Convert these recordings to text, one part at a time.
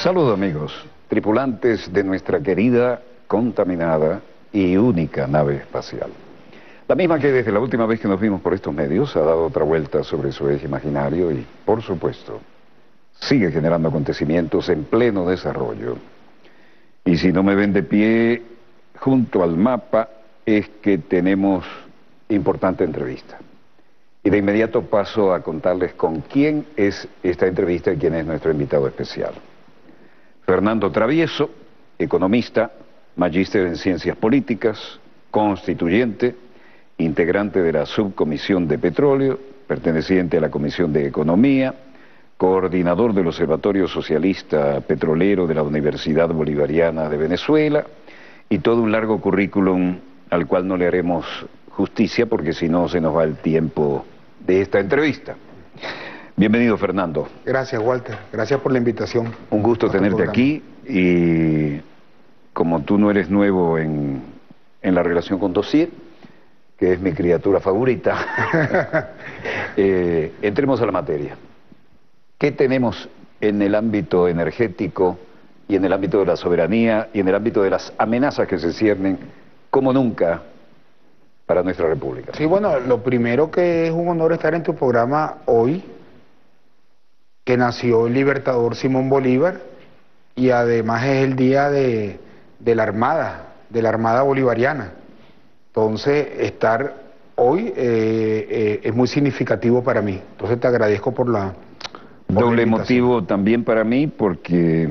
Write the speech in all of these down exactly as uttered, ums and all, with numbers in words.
Saludos amigos, tripulantes de nuestra querida, contaminada y única nave espacial. La misma que desde la última vez que nos vimos por estos medios ha dado otra vuelta sobre su eje imaginario y, por supuesto, sigue generando acontecimientos en pleno desarrollo. Y si no me ven de pie junto al mapa es que tenemos importante entrevista. Y de inmediato paso a contarles con quién es esta entrevista y quién es nuestro invitado especial. Fernando Travieso, economista, magíster en ciencias políticas, constituyente, integrante de la subcomisión de petróleo, perteneciente a la comisión de economía, coordinador del Observatorio Socialista Petrolero de la Universidad Bolivariana de Venezuela y todo un largo currículum al cual no le haremos justicia porque si no se nos va el tiempo de esta entrevista. Bienvenido, Fernando. Gracias, Walter. Gracias por la invitación. Un gusto tenerte aquí y como tú no eres nuevo en, en la relación con Dossier, que es mi criatura favorita, eh, entremos a la materia. ¿Qué tenemos en el ámbito energético y en el ámbito de la soberanía y en el ámbito de las amenazas que se ciernen como nunca para nuestra república? Sí, bueno, lo primero que es un honor estar en tu programa hoy, que nació el libertador Simón Bolívar y además es el día de, de la Armada, de la Armada Bolivariana. Entonces, estar hoy eh, eh, es muy significativo para mí. Entonces, te agradezco por la por Doble la motivo también para mí porque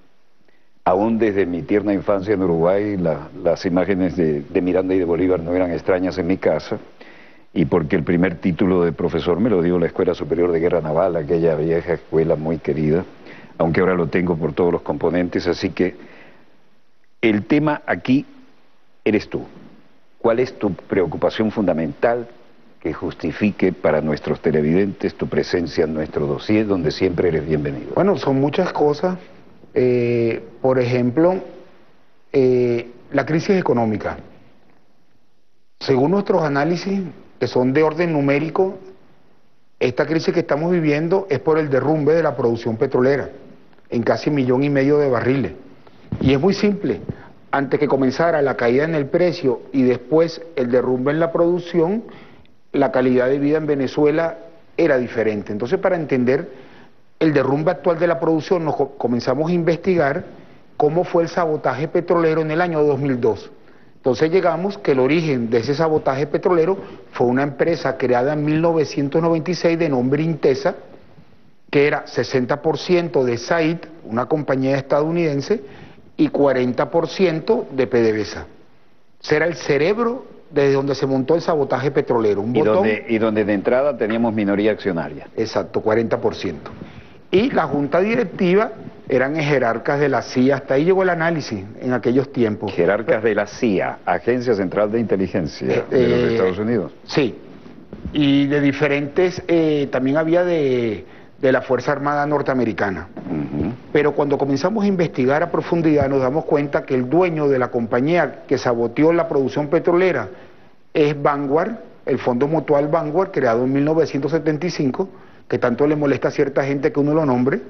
aún desde mi tierna infancia en Uruguay la, las imágenes de, de Miranda y de Bolívar no eran extrañas en mi casa y porque el primer título de profesor me lo dio la Escuela Superior de Guerra Naval, aquella vieja escuela muy querida, aunque ahora lo tengo por todos los componentes, así que el tema aquí eres tú. ¿Cuál es tu preocupación fundamental que justifique para nuestros televidentes tu presencia en nuestro dossier, donde siempre eres bienvenido? Bueno, son muchas cosas. Eh, por ejemplo, eh, la crisis económica. Según nuestros análisis, que son de orden numérico, esta crisis que estamos viviendo es por el derrumbe de la producción petrolera, en casi millón y medio de barriles. Y es muy simple. Antes que comenzara la caída en el precio y después el derrumbe en la producción, la calidad de vida en Venezuela era diferente. Entonces, para entender el derrumbe actual de la producción, nos comenzamos a investigar cómo fue el sabotaje petrolero en el año dos mil dos. Entonces llegamos que el origen de ese sabotaje petrolero fue una empresa creada en mil novecientos noventa y seis de nombre Intesa, que era sesenta por ciento de Said, una compañía estadounidense, y cuarenta por ciento de PDVSA. Ese era el cerebro desde donde se montó el sabotaje petrolero. Un y, botón, donde, y donde de entrada teníamos minoría accionaria. Exacto, cuarenta por ciento. Y la junta directiva eran jerarcas de la C I A, hasta ahí llegó el análisis en aquellos tiempos. Jerarcas de la C I A, Agencia Central de Inteligencia eh, de los Estados Unidos. Sí, y de diferentes, eh, también había de, de la Fuerza Armada Norteamericana. Uh-huh. Pero cuando comenzamos a investigar a profundidad nos damos cuenta que el dueño de la compañía que saboteó la producción petrolera es Vanguard, el Fondo Mutual Vanguard, creado en mil novecientos setenta y cinco, que tanto le molesta a cierta gente que uno lo nombre,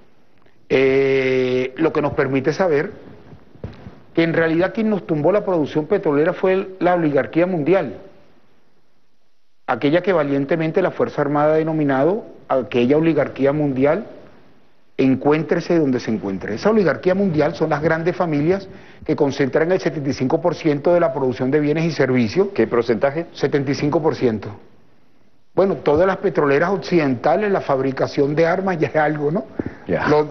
eh, lo que nos permite saber que en realidad quien nos tumbó la producción petrolera fue el, la oligarquía mundial, aquella que valientemente la Fuerza Armada ha denominado aquella oligarquía mundial, encuéntrese donde se encuentre. Esa oligarquía mundial son las grandes familias que concentran el setenta y cinco por ciento de la producción de bienes y servicios. ¿Qué porcentaje? setenta y cinco por ciento. Bueno, todas las petroleras occidentales, la fabricación de armas ya es algo, ¿no? Ya. Los,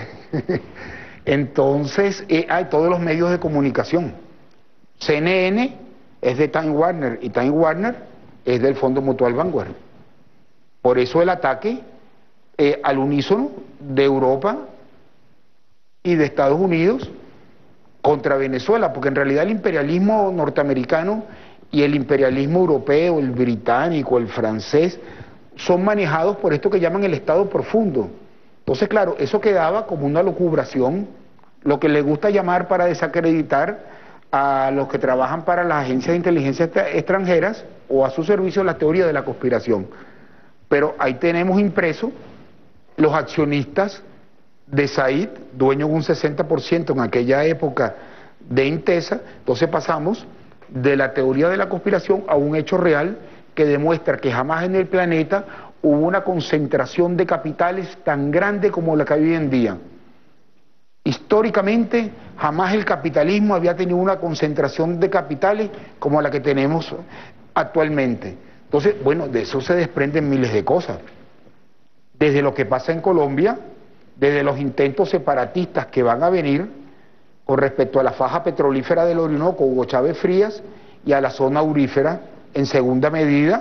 entonces, eh, hay todos los medios de comunicación. C N N es de Time Warner y Time Warner es del Fondo Mutual Vanguard. Por eso el ataque eh, al unísono de Europa y de Estados Unidos contra Venezuela, porque en realidad el imperialismo norteamericano y el imperialismo europeo, el británico, el francés, son manejados por esto que llaman el Estado profundo. Entonces, claro, eso quedaba como una lucubración, lo que le gusta llamar para desacreditar a los que trabajan para las agencias de inteligencia extranjeras o a su servicio la teoría de la conspiración. Pero ahí tenemos impreso los accionistas de Said, dueño de un sesenta por ciento en aquella época de Intesa. Entonces pasamos de la teoría de la conspiración a un hecho real que demuestra que jamás en el planeta hubo una concentración de capitales tan grande como la que hay hoy en día. Históricamente, jamás el capitalismo había tenido una concentración de capitales como la que tenemos actualmente. Entonces, bueno, de eso se desprenden miles de cosas. Desde lo que pasa en Colombia, desde los intentos separatistas que van a venir con respecto a la faja petrolífera del Orinoco, Hugo Chávez Frías, y a la zona aurífera en segunda medida,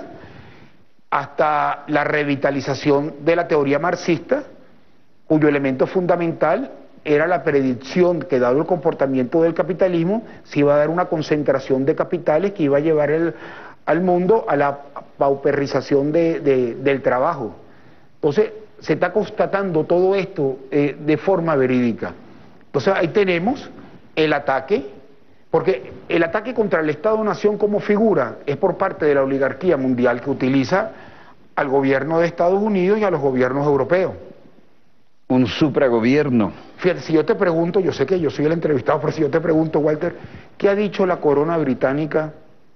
hasta la revitalización de la teoría marxista, cuyo elemento fundamental era la predicción que, dado el comportamiento del capitalismo, se iba a dar una concentración de capitales que iba a llevar el, al mundo a la pauperización de, de, del trabajo. Entonces, se está constatando todo esto eh, de forma verídica. Entonces, ahí tenemos el ataque, porque el ataque contra el Estado-Nación como figura es por parte de la oligarquía mundial que utiliza al gobierno de Estados Unidos y a los gobiernos europeos. Un supragobierno. Fíjate, si yo te pregunto, yo sé que yo soy el entrevistado, pero si yo te pregunto, Walter, ¿qué ha dicho la corona británica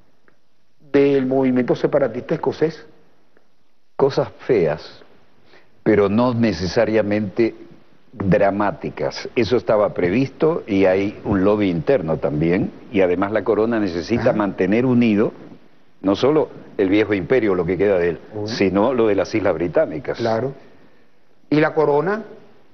del movimiento separatista escocés? Cosas feas, pero no necesariamente dramáticas. Eso estaba previsto y hay un lobby interno también, y además la corona necesita ah. mantener unido no solo el viejo imperio, lo que queda de él, uh-huh. sino lo de las Islas Británicas. Claro. Y la corona,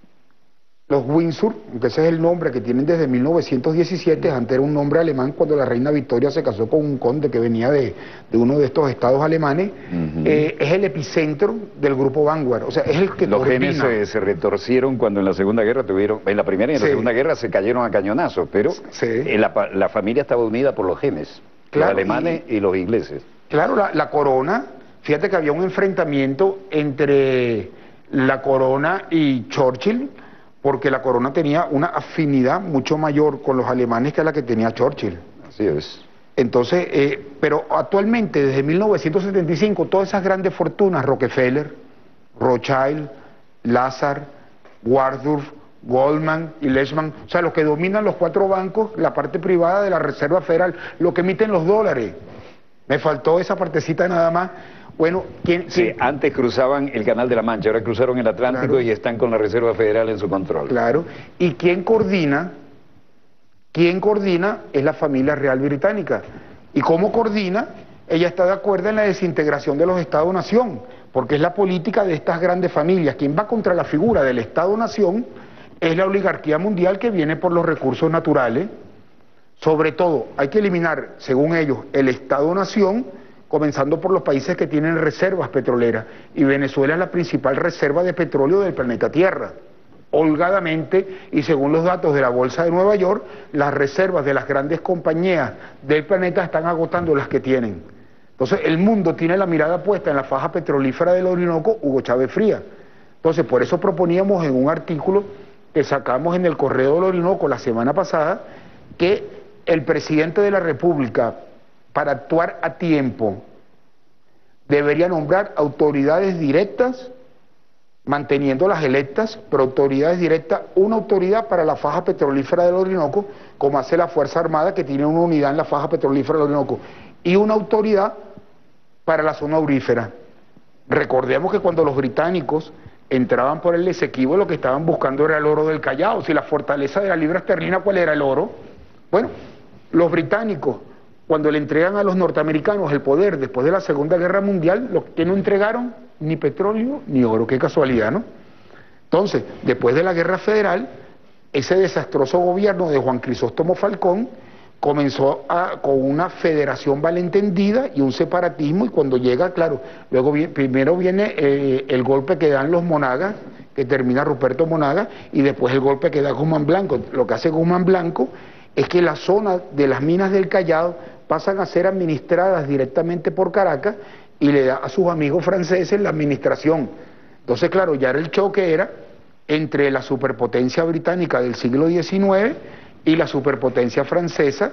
los Windsor, que ese es el nombre que tienen desde mil novecientos diecisiete, antes era un nombre alemán cuando la reina Victoria se casó con un conde que venía de, de uno de estos estados alemanes, uh-huh. eh, es el epicentro del grupo Vanguard, o sea, es el que Los coordina. genes se, se retorcieron cuando en la Segunda Guerra tuvieron, en la Primera y en sí. la Segunda Guerra se cayeron a cañonazos, pero sí. en la, la familia estaba unida por los genes, claro, los alemanes y, y los ingleses. Claro, la, la corona, fíjate que había un enfrentamiento entre la corona y Churchill, porque la corona tenía una afinidad mucho mayor con los alemanes que la que tenía Churchill. Así es. Entonces, eh, pero actualmente, desde mil novecientos setenta y cinco, todas esas grandes fortunas, Rockefeller, Rothschild, Lazar, Waldorf, Goldman y Lehman, o sea, los que dominan los cuatro bancos, la parte privada de la Reserva Federal, lo que emiten los dólares. Me faltó esa partecita nada más. Bueno, ¿quién, sí, quién? antes cruzaban el Canal de la Mancha, ahora cruzaron el Atlántico, claro, y están con la Reserva Federal en su control. Claro. ¿Y quién coordina? ¿Quién coordina? Es la familia real británica. ¿Y cómo coordina? Ella está de acuerdo en la desintegración de los Estados-Nación, porque es la política de estas grandes familias. Quien va contra la figura del Estado-Nación es la oligarquía mundial que viene por los recursos naturales. Sobre todo, hay que eliminar, según ellos, el Estado-Nación, comenzando por los países que tienen reservas petroleras, y Venezuela es la principal reserva de petróleo del planeta Tierra. Holgadamente, y según los datos de la Bolsa de Nueva York, las reservas de las grandes compañías del planeta están agotando las que tienen. Entonces, el mundo tiene la mirada puesta en la faja petrolífera del Orinoco, Hugo Chávez Frías. Entonces, por eso proponíamos en un artículo que sacamos en el Correo del Orinoco la semana pasada, que el presidente de la República, para actuar a tiempo, debería nombrar autoridades directas, manteniendo las electas, pero autoridades directas, una autoridad para la faja petrolífera del Orinoco, como hace la Fuerza Armada, que tiene una unidad en la faja petrolífera del Orinoco, y una autoridad para la zona aurífera. Recordemos que cuando los británicos entraban por el Esequibo, lo que estaban buscando era el oro del Callao. Si la fortaleza de la libra esterlina, ¿cuál era el oro? Bueno, los británicos, cuando le entregan a los norteamericanos el poder después de la Segunda Guerra Mundial, lo que no entregaron ni petróleo ni oro, qué casualidad, ¿no? Entonces, después de la Guerra Federal, ese desastroso gobierno de Juan Crisóstomo Falcón comenzó a, con una federación malentendida y un separatismo, y cuando llega, claro, luego vi, primero viene eh, el golpe que dan los Monagas, que termina Ruperto Monagas, y después el golpe que da Guzmán Blanco. Lo que hace Guzmán Blanco es que la zona de las minas del Callao pasan a ser administradas directamente por Caracas y le da a sus amigos franceses la administración. Entonces, claro, ya era el choque era entre la superpotencia británica del siglo diecinueve y la superpotencia francesa,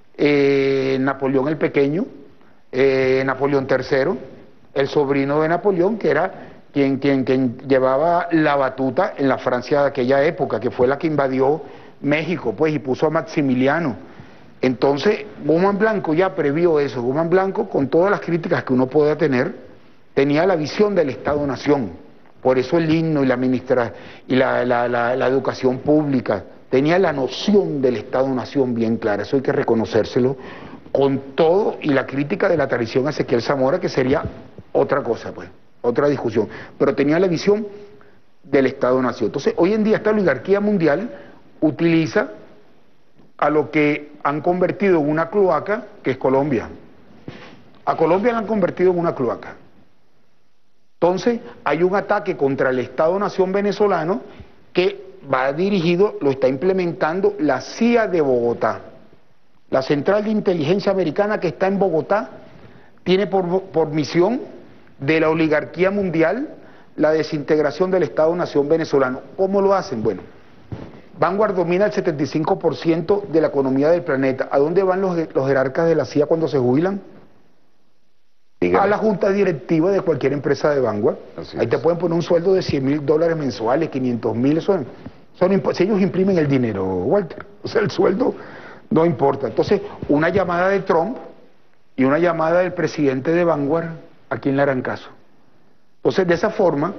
eh, Napoleón el Pequeño, eh, Napoleón tercero, el sobrino de Napoleón, que era quien, quien, quien llevaba la batuta en la Francia de aquella época, que fue la que invadió México, pues, y puso a Maximiliano. Entonces, Guzmán Blanco ya previó eso. Guzmán Blanco, con todas las críticas que uno pueda tener, tenía la visión del Estado-Nación. Por eso el himno y la, ministra, y la, la, la, la educación pública, tenía la noción del Estado-Nación bien clara, eso hay que reconocérselo, con todo y la crítica de la tradición a Ezequiel Zamora, que sería otra cosa, pues, otra discusión, pero tenía la visión del Estado-Nación. Entonces, hoy en día esta oligarquía mundial utiliza a lo que han convertido en una cloaca, que es Colombia. A Colombia la han convertido en una cloaca. Entonces, hay un ataque contra el Estado-Nación venezolano que va dirigido, lo está implementando la C I A de Bogotá. La Central de Inteligencia Americana, que está en Bogotá, tiene por, por misión de la oligarquía mundial la desintegración del Estado-Nación venezolano. ¿Cómo lo hacen? Bueno, Vanguard domina el setenta y cinco por ciento de la economía del planeta. ¿A dónde van los, los jerarcas de la C I A cuando se jubilan? Dígame. A la junta directiva de cualquier empresa de Vanguard. Así Ahí es. Te pueden poner un sueldo de cien mil dólares mensuales, quinientos mil, son, son, si ellos imprimen el dinero, Walter, o sea, el sueldo no importa. Entonces, una llamada de Trump y una llamada del presidente de Vanguard, ¿a quién le harán caso? Entonces, de esa forma,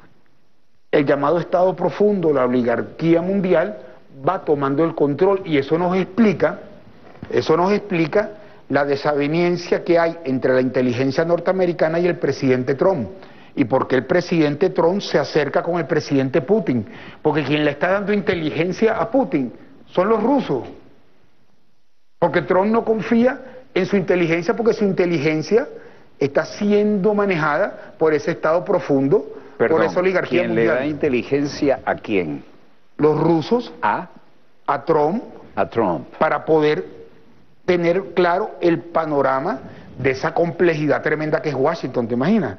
el llamado Estado profundo, la oligarquía mundial, va tomando el control, y eso nos explica, eso nos explica la desaveniencia que hay entre la inteligencia norteamericana y el presidente Trump. ¿Y por qué el presidente Trump se acerca con el presidente Putin? Porque quien le está dando inteligencia a Putin son los rusos. Porque Trump no confía en su inteligencia, porque su inteligencia está siendo manejada por ese Estado profundo, Perdón, por esa oligarquía ¿quién mundial. le da inteligencia a quién? Los rusos ¿A? A Trump. A Trump. Para poder tener claro el panorama de esa complejidad tremenda que es Washington, ¿te imaginas?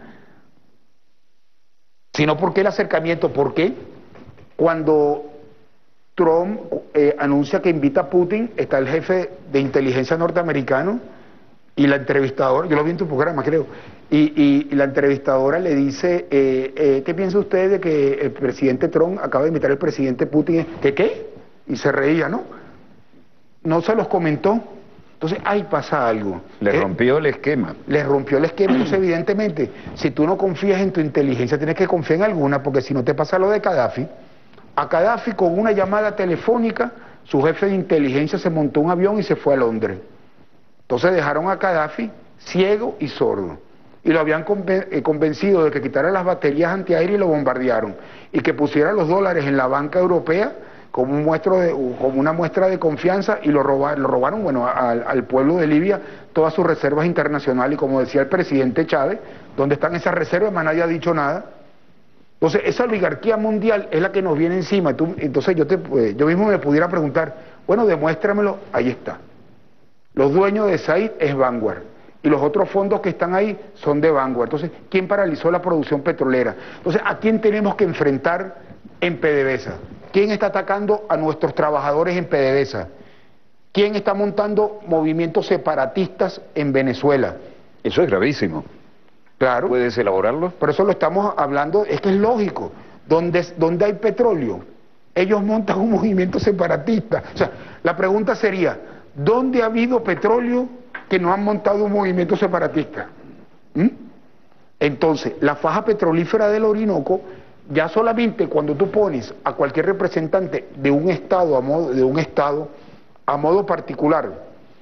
Sino, ¿por qué el acercamiento? ¿Por qué? Cuando Trump eh, anuncia que invita a Putin, está el jefe de inteligencia norteamericano y la entrevistadora, yo lo vi en tu programa, creo, y, y, y la entrevistadora le dice, eh, eh, ¿qué piensa usted de que el presidente Trump acaba de invitar al presidente Putin? ¿Qué qué? Y se reía, ¿no? No se los comentó. Entonces, ahí pasa algo. Le eh, rompió el esquema. Le rompió el esquema. Entonces, evidentemente, si tú no confías en tu inteligencia, tienes que confiar en alguna, porque si no te pasa lo de Gaddafi. A Gaddafi, con una llamada telefónica, su jefe de inteligencia se montó un avión y se fue a Londres. Entonces dejaron a Gaddafi ciego y sordo. Y lo habían convencido de que quitara las baterías antiaéreas y lo bombardearon. Y que pusiera los dólares en la banca europea como, un muestro de, como una muestra de confianza, y lo robaron, lo robaron bueno, al, al pueblo de Libia todas sus reservas internacionales. Y como decía el presidente Chávez, ¿dónde están esas reservas? Más nadie ha dicho nada. Entonces, esa oligarquía mundial es la que nos viene encima. Tú, entonces, yo, te, pues, yo mismo me pudiera preguntar, bueno, demuéstramelo, ahí está. Los dueños de Said es Vanguard, y los otros fondos que están ahí son de Vanguard. Entonces, ¿quién paralizó la producción petrolera? Entonces, ¿a quién tenemos que enfrentar en PDVSA? ¿Quién está atacando a nuestros trabajadores en PDVSA? ¿Quién está montando movimientos separatistas en Venezuela? Eso es gravísimo. Claro. ¿Puedes elaborarlo? Por eso lo estamos hablando, es que es lógico. Donde, donde hay petróleo, ellos montan un movimiento separatista. O sea, la pregunta sería, ¿dónde ha habido petróleo que no han montado un movimiento separatista? ¿Mm? Entonces, la faja petrolífera del Orinoco, ya solamente cuando tú pones a cualquier representante de un estado a modo, de un estado a modo particular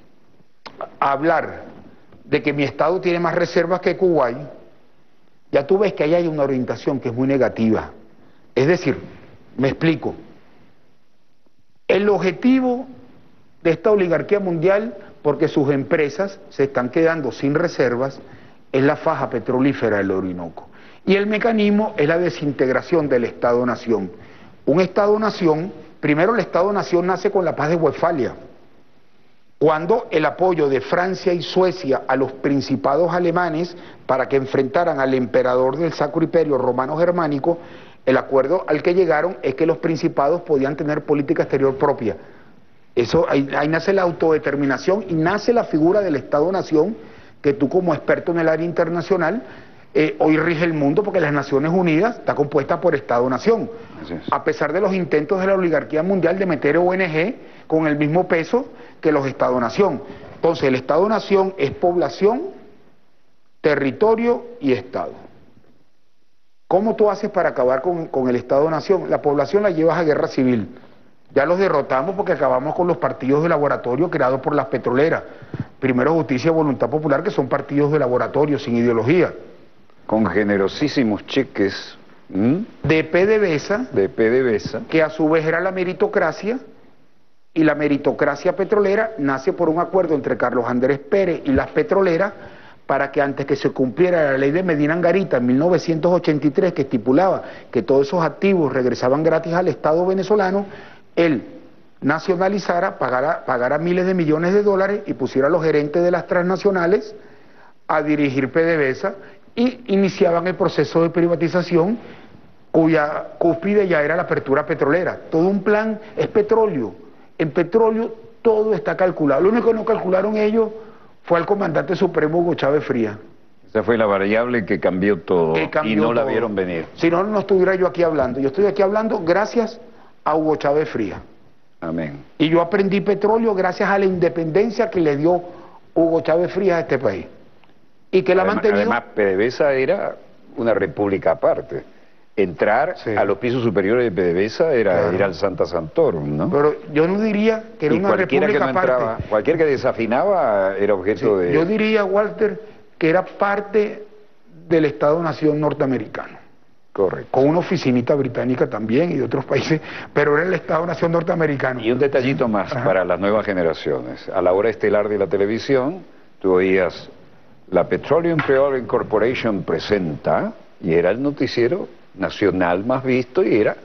a hablar de que mi estado tiene más reservas que Kuwait, ya tú ves que ahí hay una orientación que es muy negativa. Es decir, me explico, el objetivo de esta oligarquía mundial, porque sus empresas se están quedando sin reservas, es la faja petrolífera del Orinoco. Y el mecanismo es la desintegración del Estado-Nación. Un Estado-Nación, primero el Estado-Nación nace con la paz de Westfalia, cuando el apoyo de Francia y Suecia a los principados alemanes para que enfrentaran al emperador del Sacro Imperio Romano Germánico, el acuerdo al que llegaron es que los principados podían tener política exterior propia. Eso, ahí, ahí nace la autodeterminación y nace la figura del Estado-Nación, que tú como experto en el área internacional eh, hoy rige el mundo porque las Naciones Unidas está compuesta por Estado-Nación. A pesar de los intentos de la oligarquía mundial de meter O N G con el mismo peso que los Estado-Nación. Entonces, el Estado-Nación es población, territorio y Estado. ¿Cómo tú haces para acabar con, con el Estado-Nación? La población la llevas a guerra civil. Ya los derrotamos porque acabamos con los partidos de laboratorio creados por las petroleras. Primero Justicia y Voluntad Popular, que son partidos de laboratorio sin ideología. Con generosísimos cheques ¿m? de PDVSA, de PDVSA, que a su vez era la meritocracia, y la meritocracia petrolera nace por un acuerdo entre Carlos Andrés Pérez y las petroleras para que antes que se cumpliera la ley de Medina Angarita en mil novecientos ochenta y tres, que estipulaba que todos esos activos regresaban gratis al Estado venezolano, él nacionalizara, pagara, pagara miles de millones de dólares y pusiera a los gerentes de las transnacionales a dirigir PDVSA, y iniciaban el proceso de privatización cuya cúspide ya era la apertura petrolera. Todo un plan es petróleo. En petróleo todo está calculado. Lo único que no calcularon ellos fue al comandante supremo Hugo Chávez Frías. Esa fue la variable que cambió todo que cambió y no la todo. vieron venir. Si no, no estuviera yo aquí hablando. Yo estoy aquí hablando gracias a Hugo Chávez Frías. Amén. Y yo aprendí petróleo gracias a la independencia que le dio Hugo Chávez Frías a este país. Y que la ha Además, mantenido... además, PDVSA era una república aparte. Entrar Sí. a los pisos superiores de PDVSA era Claro. ir al Santa Santorum, ¿no? Pero yo no diría que era y una cualquiera que república no entraba, aparte. cualquiera que desafinaba era objeto Sí, de... yo diría, Walter, que era parte del Estado-Nación norteamericano, Correcto. con una oficinita británica también y de otros países, pero era el Estado-Nación norteamericano. Y un detallito más Ajá. para las nuevas generaciones. A la hora estelar de la televisión, tú oías la Petroleum Creole Corporation presenta, y era el noticiero nacional más visto, y era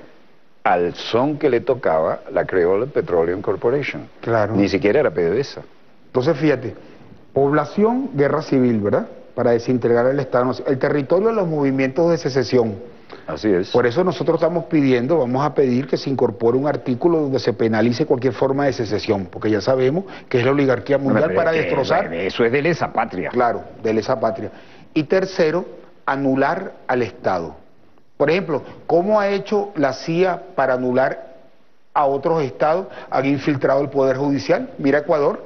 al son que le tocaba la Creole Petroleum Corporation. Claro. Ni siquiera era PDVSA. Entonces, fíjate, población, guerra civil, ¿verdad? Para desintegrar el Estado, el territorio de los movimientos de secesión. Así es. Por eso nosotros estamos pidiendo, vamos a pedir que se incorpore un artículo donde se penalice cualquier forma de secesión, porque ya sabemos que es la oligarquía mundial Bueno, para pero destrozar. que, Eso es de lesa patria. Claro, de lesa patria. Y tercero, anular al Estado. Por ejemplo, ¿cómo ha hecho la C I A para anular a otros estados? Han infiltrado el Poder Judicial. Mira Ecuador.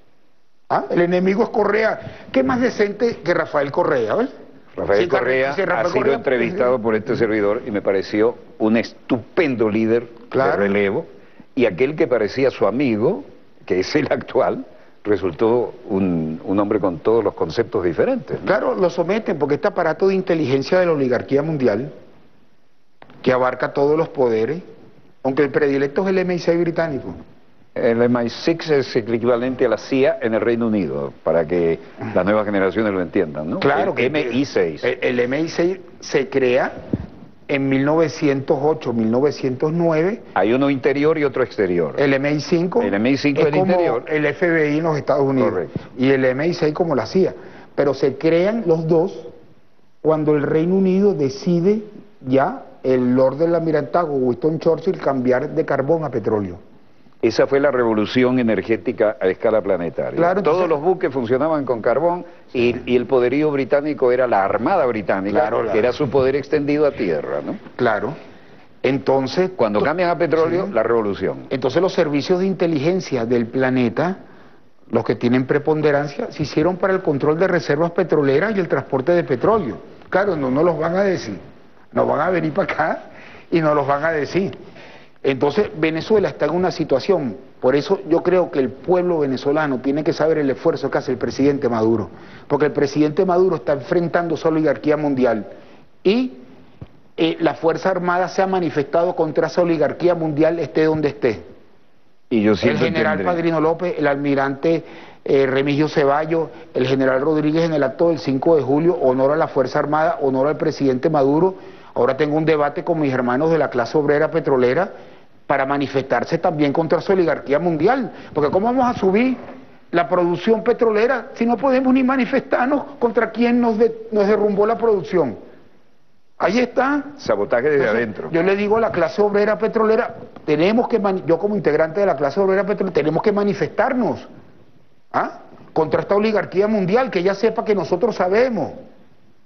¿Ah? El enemigo es Correa. ¿Qué más decente que Rafael Correa? ¿ves? Rafael Sí, Correa sí, Rafael ha sido Correa, entrevistado por este servidor y me pareció un estupendo líder Claro. de relevo, y aquel que parecía su amigo, que es el actual, resultó un, un hombre con todos los conceptos diferentes, ¿no? Claro, lo someten porque este aparato de inteligencia de la oligarquía mundial, que abarca todos los poderes, aunque el predilecto es el M I seis británico. El M I seis es equivalente a la C I A en el Reino Unido, para que las nuevas generaciones lo entiendan, ¿no? Claro el que M I seis. El, el M I seis se crea en mil novecientos ocho, mil novecientos nueve. Hay uno interior y otro exterior. El M I cinco, El M I cinco es es el como interior. el F B I en los Estados Unidos. Correcto. Y el M I seis como la C I A. Pero se crean los dos cuando el Reino Unido decide ya, el Lord del Almirantazgo, Winston Churchill, cambiar de carbón a petróleo. Esa fue la revolución energética a escala planetaria. Claro, entonces- Todos los buques funcionaban con carbón y, y el poderío británico era la Armada Británica, Claro, que la- era su poder extendido a tierra, ¿no? Claro. Entonces, Cuando to- cambian a petróleo, Sí. la revolución. Entonces los servicios de inteligencia del planeta, los que tienen preponderancia, se hicieron para el control de reservas petroleras y el transporte de petróleo. Claro, no nos los van a decir. Nos van a venir para acá y nos los van a decir. Entonces Venezuela está en una situación, por eso yo creo que el pueblo venezolano tiene que saber el esfuerzo que hace el presidente Maduro, porque el presidente Maduro está enfrentando su oligarquía mundial y eh, la Fuerza Armada se ha manifestado contra esa oligarquía mundial esté donde esté. Y yo El siempre general tendré- Padrino López, el almirante eh, Remigio Ceballos, el general Rodríguez en el acto del cinco de julio, honor a la Fuerza Armada, honor al presidente Maduro. Ahora tengo un debate con mis hermanos de la clase obrera petrolera para manifestarse también contra su oligarquía mundial, porque ¿cómo vamos a subir la producción petrolera si no podemos ni manifestarnos contra quien nos, de- nos derrumbó la producción? Ahí está. Sabotaje desde Entonces, adentro. Yo le digo a la clase obrera petrolera, tenemos que, mani- yo como integrante de la clase obrera petrolera, tenemos que manifestarnos ¿ah? contra esta oligarquía mundial, que ella sepa que nosotros sabemos.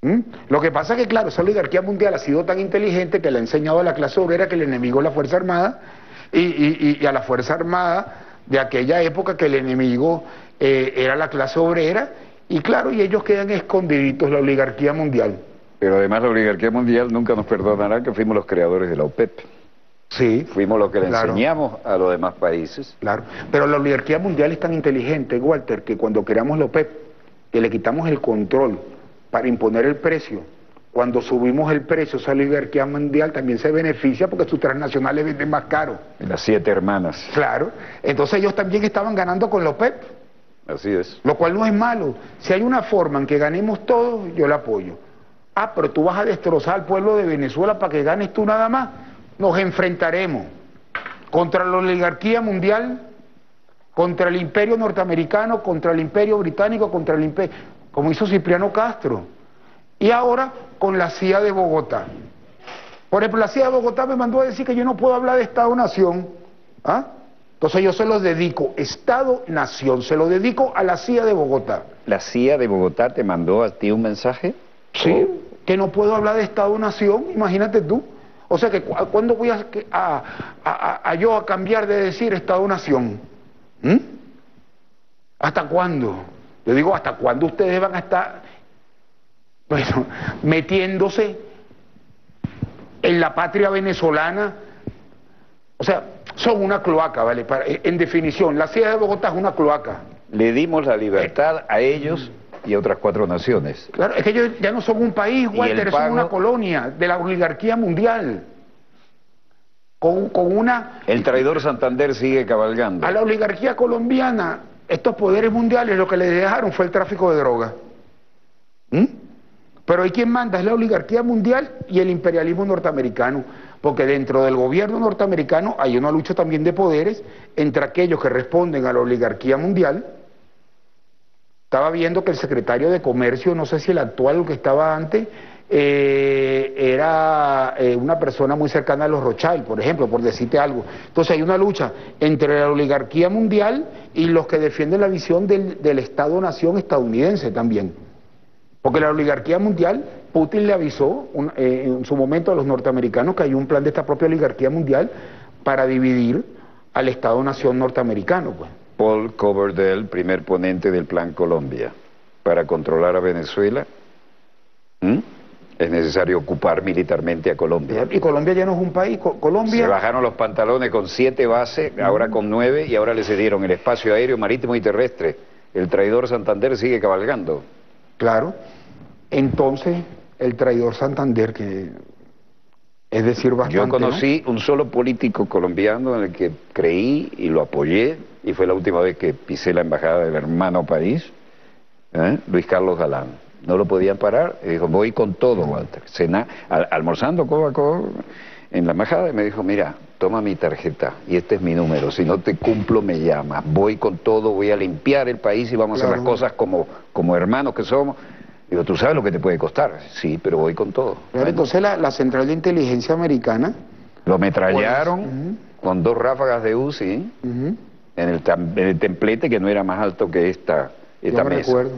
¿Mm? Lo que pasa es que, claro, esa oligarquía mundial ha sido tan inteligente que le ha enseñado a la clase obrera que el enemigo es la Fuerza Armada y, y, y a la Fuerza Armada de aquella época que el enemigo eh, era la clase obrera, y claro, y ellos quedan escondiditos, la oligarquía mundial. Pero además la oligarquía mundial nunca nos perdonará que fuimos los creadores de la OPEP. Sí. Fuimos los que le claro. enseñamos a los demás países. Claro, pero la oligarquía mundial es tan inteligente, Walter, que cuando creamos la OPEP, que le quitamos el control para imponer el precio, cuando subimos el precio, esa oligarquía mundial también se beneficia porque sus transnacionales venden más caro. Las siete hermanas. Claro, entonces ellos también estaban ganando con la OPEP. Así es. Lo cual no es malo. Si hay una forma en que ganemos todos, yo la apoyo. Ah, pero tú vas a destrozar al pueblo de Venezuela para que ganes tú nada más. Nos enfrentaremos contra la oligarquía mundial, contra el imperio norteamericano, contra el imperio británico, contra el imperio, como hizo Cipriano Castro. Y ahora con la C I A de Bogotá. Por ejemplo, la C I A de Bogotá me mandó a decir que yo no puedo hablar de Estado-Nación. ¿Ah? Entonces yo se lo dedico, Estado-Nación, se lo dedico a la C I A de Bogotá. ¿La C I A de Bogotá te mandó a ti un mensaje? Sí, oh. Que no puedo hablar de Estado-Nación, imagínate tú. O sea que ¿cuándo voy a, a, a, a yo a cambiar de decir Estado-Nación? ¿Mm? ¿Hasta cuándo? Yo digo, ¿hasta cuándo ustedes van a estar, bueno, metiéndose en la patria venezolana? O sea, son una cloaca, ¿vale? Para, en definición, la C I A de Bogotá es una cloaca. Le dimos la libertad a ellos y a otras cuatro naciones. Claro, es que ellos ya no son un país, Walter, pago... son una colonia de la oligarquía mundial. Con, con una... El traidor Santander sigue cabalgando. A la oligarquía colombiana, estos poderes mundiales lo que le dejaron fue el tráfico de drogas. ¿Mm? Pero hay quien manda, es la oligarquía mundial y el imperialismo norteamericano. Porque dentro del gobierno norteamericano hay una lucha también de poderes entre aquellos que responden a la oligarquía mundial. Estaba viendo que el secretario de Comercio, no sé si el actual o que estaba antes, eh, era eh, una persona muy cercana a los Rothschild, por ejemplo, por decirte algo. Entonces hay una lucha entre la oligarquía mundial y los que defienden la visión del, del Estado-Nación estadounidense también. Porque la oligarquía mundial, Putin le avisó un, eh, en su momento a los norteamericanos que hay un plan de esta propia oligarquía mundial para dividir al Estado-Nación norteamericano, pues. Paul Coverdell, primer ponente del Plan Colombia, para controlar a Venezuela, ¿Mm? es necesario ocupar militarmente a Colombia. Y Colombia ya no es un país, Colombia... Se bajaron los pantalones con siete bases, ahora con nueve, y ahora le cedieron el espacio aéreo, marítimo y terrestre. El traidor Santander sigue cabalgando. Claro, entonces el traidor Santander, que es decir bastante... Yo conocí ¿no? un solo político colombiano en el que creí y lo apoyé, y fue la última vez que pisé la embajada del hermano país, ¿eh? Luis Carlos Galán. No lo podían parar, y dijo, voy con todo, Walter. Cena, al, almorzando codo a codo en la embajada, y me dijo, mira, toma mi tarjeta, y este es mi número, si no te cumplo me llamas, voy con todo, voy a limpiar el país y vamos claro. a hacer las cosas como, como hermanos que somos. Digo, ¿tú sabes lo que te puede costar? Sí, pero voy con todo. Claro, bueno. Entonces la, la Central de Inteligencia Americana... Lo ametrallaron pues, uh-huh. con dos ráfagas de U C I uh-huh. en, el, en el templete que no era más alto que esta, esta Yo me mesa. recuerdo.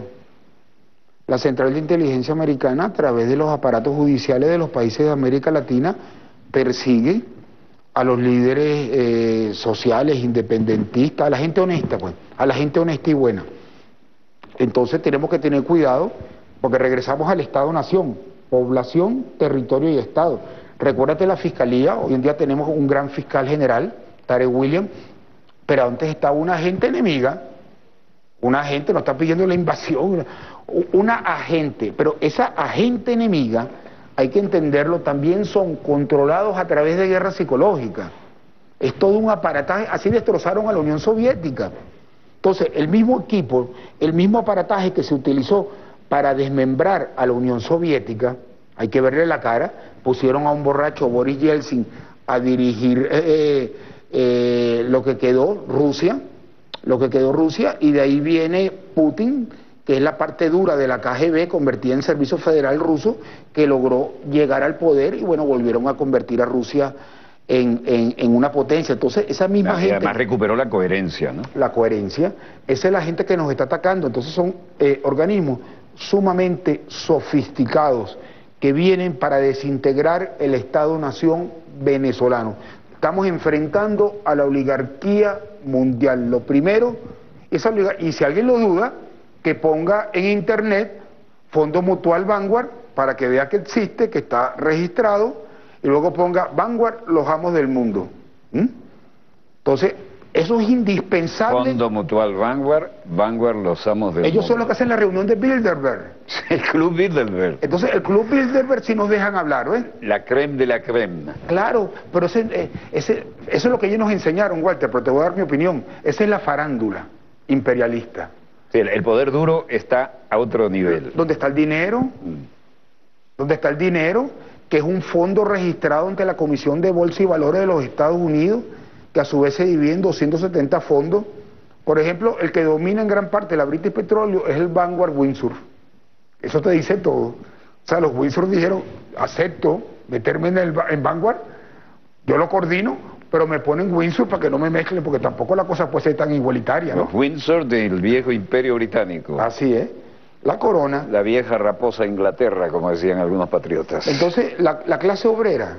La Central de Inteligencia Americana, a través de los aparatos judiciales de los países de América Latina, persigue a los líderes eh, sociales, independentistas, a la gente honesta, pues, a la gente honesta y buena. Entonces tenemos que tener cuidado, porque regresamos al Estado-Nación, población, territorio y Estado. Recuérdate la Fiscalía, hoy en día tenemos un gran fiscal general, Tarek William, pero antes estaba una agente enemiga, una agente, no está pidiendo la invasión, una agente, pero esa agente enemiga, hay que entenderlo, también son controlados a través de guerra psicológica. Es todo un aparataje, así destrozaron a la Unión Soviética. Entonces, el mismo equipo, el mismo aparataje que se utilizó para desmembrar a la Unión Soviética, hay que verle la cara, pusieron a un borracho, Boris Yeltsin, a dirigir eh, eh, lo que quedó Rusia, lo que quedó Rusia, y de ahí viene Putin, que es la parte dura de la K G B, convertida en Servicio Federal Ruso, que logró llegar al poder y bueno, volvieron a convertir a Rusia en, en, en una potencia. Entonces, esa misma y gente... además recuperó la coherencia, ¿no? La coherencia, esa es la gente que nos está atacando. Entonces son eh, organismos sumamente sofisticados que vienen para desintegrar el Estado-Nación venezolano. Estamos enfrentando a la oligarquía mundial. Lo primero, esa oligarquía, y si alguien lo duda, que ponga en internet Fondo Mutual Vanguard para que vea que existe, que está registrado, y luego ponga Vanguard, los amos del mundo. ¿Mm? Entonces, eso es indispensable. Fondo Mutual Vanguard, Vanguard, los amos del mundo. Ellos son los que hacen la reunión de Bilderberg. El Club Bilderberg. Entonces, el Club Bilderberg sí nos dejan hablar, ¿ves? La creme de la creme. Claro, pero ese, eh, ese, eso es lo que ellos nos enseñaron, Walter, pero te voy a dar mi opinión. Esa es la farándula imperialista. Sí, el, el poder duro está a otro nivel. ¿Dónde está el dinero? Mm. ¿Dónde está el dinero? Que es un fondo registrado ante la Comisión de Bolsa y Valores de los Estados Unidos, que a su vez se divide en doscientos setenta fondos. Por ejemplo, el que domina en gran parte la British Petroleum es el Vanguard Windsor. Eso te dice todo. O sea, los Windsor dijeron, acepto meterme en, el, en Vanguard, yo lo coordino, pero me ponen Windsor para que no me mezclen, porque tampoco la cosa puede ser tan igualitaria, ¿no? Los Windsor del viejo imperio británico. Así es. La corona. La vieja raposa Inglaterra, como decían algunos patriotas. Entonces, la, la clase obrera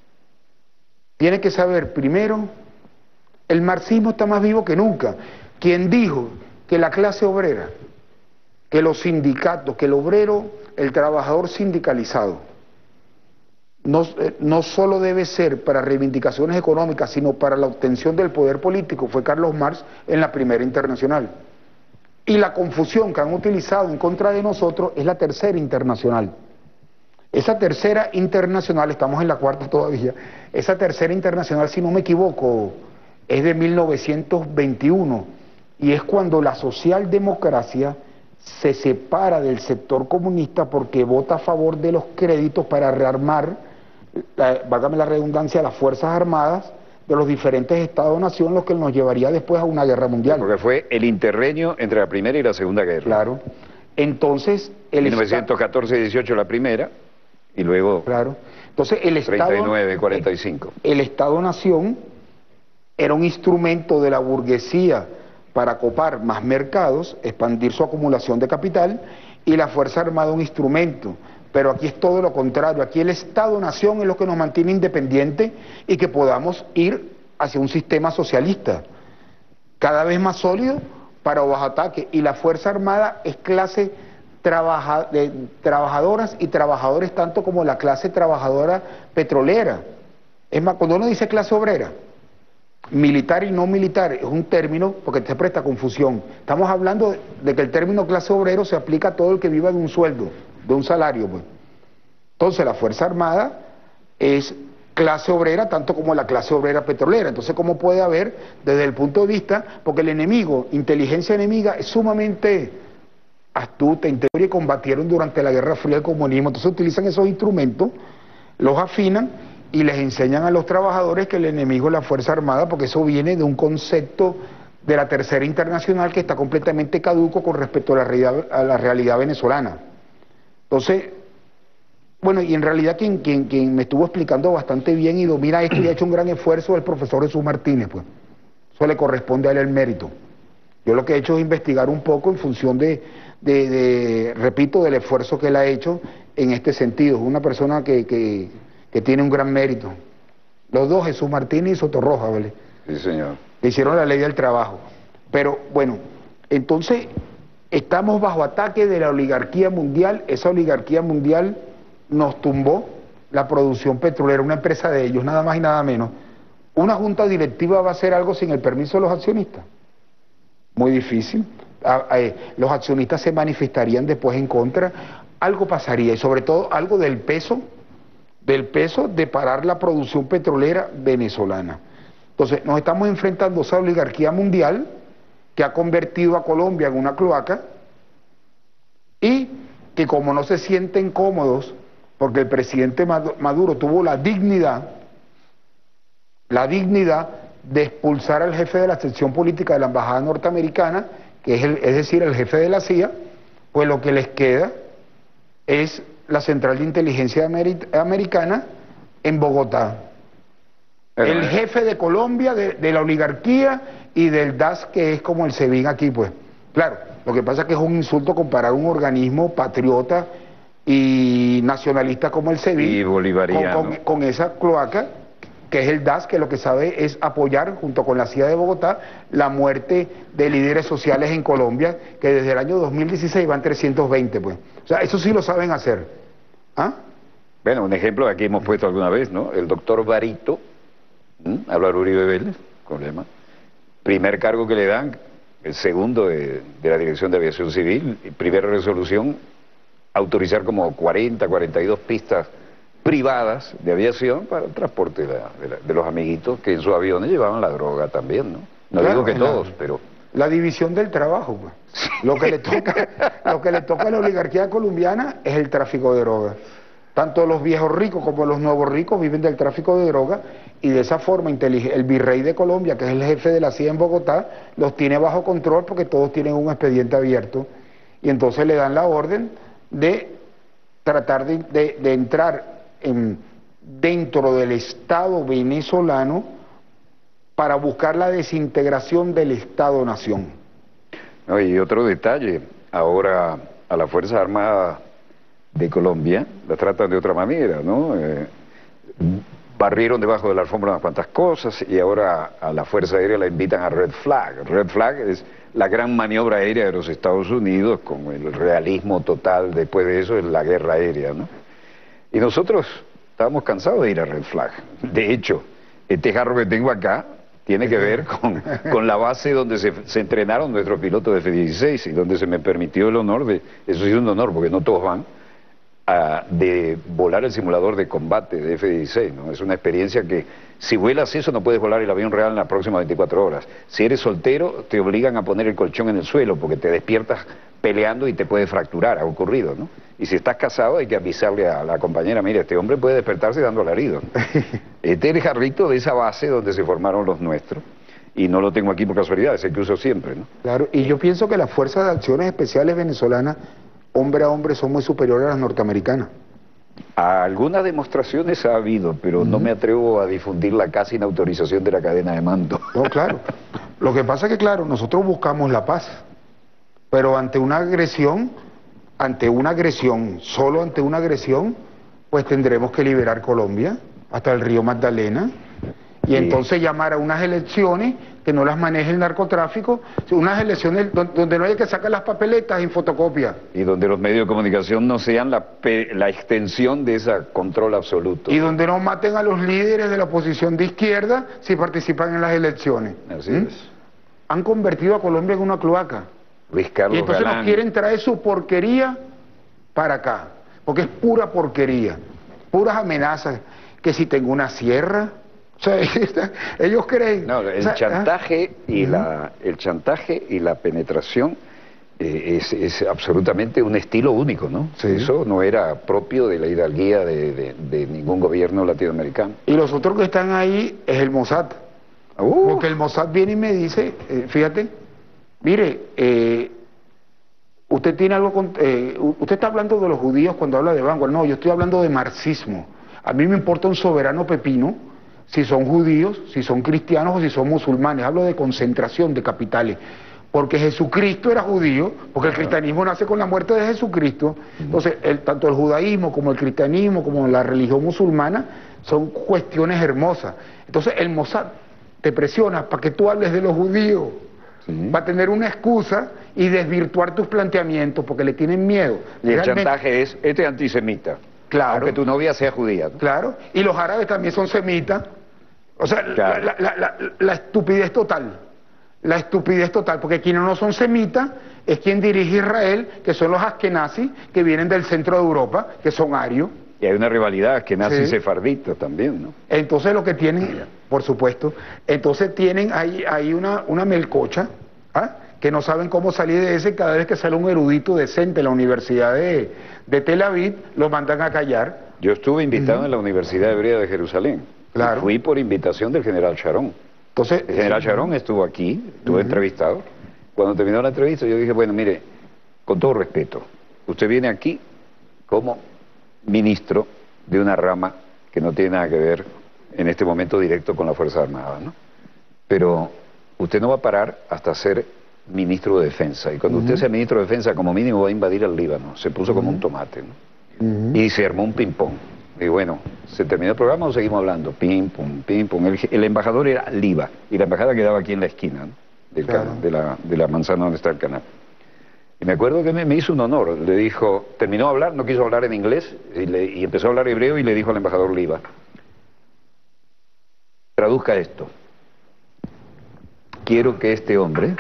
tiene que saber primero, el marxismo está más vivo que nunca. Quien dijo que la clase obrera, que los sindicatos, que el obrero, el trabajador sindicalizado, no, eh, no solo debe ser para reivindicaciones económicas, sino para la obtención del poder político, fue Carlos Marx en la Primera Internacional. Y la confusión que han utilizado en contra de nosotros es la Tercera Internacional. Esa Tercera Internacional, estamos en la cuarta todavía, esa Tercera Internacional, si no me equivoco, es de mil novecientos veintiuno, y es cuando la socialdemocracia se separa del sector comunista porque vota a favor de los créditos para rearmar, la, válgame la redundancia, las Fuerzas Armadas de los diferentes Estados-nación, lo que nos llevaría después a una guerra mundial. Porque fue el interreño entre la Primera y la Segunda Guerra. Claro. Entonces, el mil novecientos catorce y dieciocho la primera, y luego claro. Entonces, el Estado, treinta y nueve, cuarenta y cinco. El Estado-nación era un instrumento de la burguesía para copar más mercados, expandir su acumulación de capital, y la Fuerza Armada un instrumento. Pero aquí es todo lo contrario, aquí el Estado-Nación es lo que nos mantiene independientes y que podamos ir hacia un sistema socialista, cada vez más sólido para bajo ataque. Y la Fuerza Armada es clase trabaja, de trabajadoras y trabajadores, tanto como la clase trabajadora petrolera. Es más, cuando uno dice clase obrera, militar y no militar, es un término porque te presta confusión. Estamos hablando de, de que el término clase obrero se aplica a todo el que viva de un sueldo, de un salario, pues. Entonces la Fuerza Armada es clase obrera tanto como la clase obrera petrolera. Entonces, ¿cómo puede haber desde el punto de vista? Porque el enemigo, inteligencia enemiga, es sumamente astuta, inteligente, y combatieron durante la Guerra Fría el comunismo. Entonces utilizan esos instrumentos, los afinan y les enseñan a los trabajadores que el enemigo es la Fuerza Armada, porque eso viene de un concepto de la Tercera Internacional que está completamente caduco con respecto a la realidad, a la realidad venezolana. Entonces, bueno, y en realidad quien, quien, quien me estuvo explicando bastante bien y domina esto y ha hecho un gran esfuerzo es el profesor Jesús Martínez, pues. Eso le corresponde a él el mérito. Yo lo que he hecho es investigar un poco en función de, de, de repito, del esfuerzo que él ha hecho en este sentido. Es una persona que, que, que tiene un gran mérito. Los dos, Jesús Martínez y Sotorroja, ¿vale? Sí, señor. Le hicieron la ley del trabajo. Pero, bueno, entonces estamos bajo ataque de la oligarquía mundial. Esa oligarquía mundial nos tumbó la producción petrolera, una empresa de ellos, nada más y nada menos. ¿Una junta directiva va a hacer algo sin el permiso de los accionistas? Muy difícil. Los accionistas se manifestarían después en contra. Algo pasaría, y sobre todo algo del peso, del peso de parar la producción petrolera venezolana. Entonces, nos estamos enfrentando a esa oligarquía mundial que ha convertido a Colombia en una cloaca y que, como no se sienten cómodos porque el presidente Maduro tuvo la dignidad, la dignidad de expulsar al jefe de la sección política de la embajada norteamericana, que es, el, es decir, el jefe de la C I A, pues lo que les queda es la Central de Inteligencia Americana en Bogotá. Pero el jefe de Colombia, de, de la oligarquía y del D A S, que es como el SEBIN aquí, pues. Claro, Lo que pasa es que es un insulto comparar un organismo patriota y nacionalista como el SEBIN y bolivariano con, con, con esa cloaca que es el D A S, que lo que sabe es apoyar, junto con la C I A de Bogotá, la muerte de líderes sociales en Colombia, que desde el año dos mil dieciséis van trescientos veinte, pues. O sea, eso sí lo saben hacer. ¿Ah? Bueno, un ejemplo aquí hemos puesto alguna vez, ¿no? El doctor Barito, ¿m? Álvaro Uribe Vélez, problema. Primer cargo que le dan, el segundo de, de la Dirección de Aviación Civil, y primera resolución, autorizar como cuarenta, cuarenta y dos pistas privadas de aviación para el transporte de, la, de, la, de los amiguitos que en sus aviones llevaban la droga también, ¿no? No claro, digo que todos, la, pero... La división del trabajo, pues. Sí. Lo que le toca, lo que le toca a la oligarquía colombiana es el tráfico de drogas. Tanto los viejos ricos como los nuevos ricos viven del tráfico de drogas y de esa forma el virrey de Colombia, que es el jefe de la C I A en Bogotá, los tiene bajo control porque todos tienen un expediente abierto y entonces le dan la orden de tratar de, de, de entrar en, dentro del Estado venezolano para buscar la desintegración del Estado-nación. No, y otro detalle, ahora a las Fuerzas Armadas de Colombia la tratan de otra manera, ¿no? Eh, barrieron debajo de la alfombra unas cuantas cosas y ahora a la Fuerza Aérea la invitan a Red Flag. Red Flag es la gran maniobra aérea de los Estados Unidos, con el realismo total después de eso es la guerra aérea, ¿no? Y nosotros estábamos cansados de ir a Red Flag. De hecho, este jarro que tengo acá tiene que ver con, con la base donde se, se entrenaron nuestros pilotos de F dieciséis y donde se me permitió el honor de, eso sí es un honor porque no todos van, a, de volar el simulador de combate de F dieciséis, ¿no? Es una experiencia que si vuelas eso no puedes volar el avión real en las próximas veinticuatro horas. Si eres soltero te obligan a poner el colchón en el suelo porque te despiertas peleando y te puede fracturar, ha ocurrido, ¿no? Y si estás casado hay que avisarle a la compañera, mira, este hombre puede despertarse dando alaridos, ¿no? Este es el jarrito de esa base donde se formaron los nuestros, y no lo tengo aquí por casualidad, es el que uso siempre, ¿no? Claro, y yo pienso que las Fuerzas de Acciones Especiales venezolanas, hombre a hombre, son muy superiores a las norteamericanas. A algunas demostraciones ha habido, pero uh-huh. no me atrevo a difundirla casi sin autorización de la cadena de mando. No, claro. Lo que pasa es que, claro, nosotros buscamos la paz, pero ante una agresión, ante una agresión, solo ante una agresión, pues tendremos que liberar Colombia hasta el río Magdalena y sí. entonces llamar a unas elecciones que no las maneje el narcotráfico, unas elecciones donde no haya que sacar las papeletas en fotocopia. Y donde los medios de comunicación no sean la, la extensión de ese control absoluto. Y donde no maten a los líderes de la oposición de izquierda si participan en las elecciones. Así ¿Mm? es. Han convertido a Colombia en una cloaca. Luis Carlos y entonces Galán. nos quieren traer su porquería para acá, porque es pura porquería, puras amenazas, que si tengo una sierra, o sea, ellos creen... No, el o sea, chantaje ¿ah? y uh-huh. la, el chantaje y la penetración eh, es, es absolutamente un estilo único, ¿no? Sí. Eso no era propio de la hidalguía de, de, de ningún gobierno latinoamericano. Y los otros que están ahí es el Mossad, uh. porque el Mossad viene y me dice, eh, fíjate, mire, eh, usted tiene algo con, eh, usted está hablando de los judíos cuando habla de Vanguard. No, yo estoy hablando de marxismo. A mí me importa un soberano pepino si son judíos, si son cristianos o si son musulmanes. Hablo de concentración de capitales, porque Jesucristo era judío, porque el cristianismo nace con la muerte de Jesucristo. Entonces, el, tanto el judaísmo como el cristianismo como la religión musulmana son cuestiones hermosas. Entonces el Mossad te presiona para que tú hables de los judíos. Sí. Va a tener una excusa y desvirtuar tus planteamientos porque le tienen miedo. Y el Realmente, chantaje es, este antisemita, claro, aunque tu novia sea judía, ¿no? Claro, y los árabes también son semitas. O sea, claro. la, la, la, la estupidez total, la estupidez total, porque quienes no son semitas es quien dirige Israel, que son los askenazis, que vienen del centro de Europa, que son arios. Y hay una rivalidad que nace sí. sefardita también, ¿no? Entonces lo que tienen, por supuesto, entonces tienen ahí, ahí una, una melcocha, ¿ah? que no saben cómo salir de ese. Cada vez que sale un erudito decente en la Universidad de, de Tel Aviv, lo mandan a callar. Yo estuve invitado uh-huh. en la Universidad Hebrea de Jerusalén. Claro. Fui por invitación del general Sharon. Entonces, el general Sharon estuvo aquí, estuvo uh-huh. entrevistado. Cuando terminó la entrevista yo dije, bueno, mire, con todo respeto, usted viene aquí como ministro de una rama que no tiene nada que ver en este momento directo con la Fuerza Armada, ¿no? Pero usted no va a parar hasta ser ministro de Defensa. Y cuando uh-huh. usted sea ministro de Defensa, como mínimo va a invadir el Líbano. Se puso uh-huh. como un tomate, ¿no? Uh-huh. Y se armó un ping-pong. Y bueno, ¿se terminó el programa o seguimos hablando? Ping-pong, ping-pong. El, el embajador era Liva. Y la embajada quedaba aquí en la esquina, ¿no? Del claro. canal, de, la, de la manzana donde está el canal. Y me acuerdo que me, me hizo un honor. Le dijo, terminó de hablar, no quiso hablar en inglés, y, le, y empezó a hablar hebreo y le dijo al embajador Liva, traduzca esto. Quiero que este hombre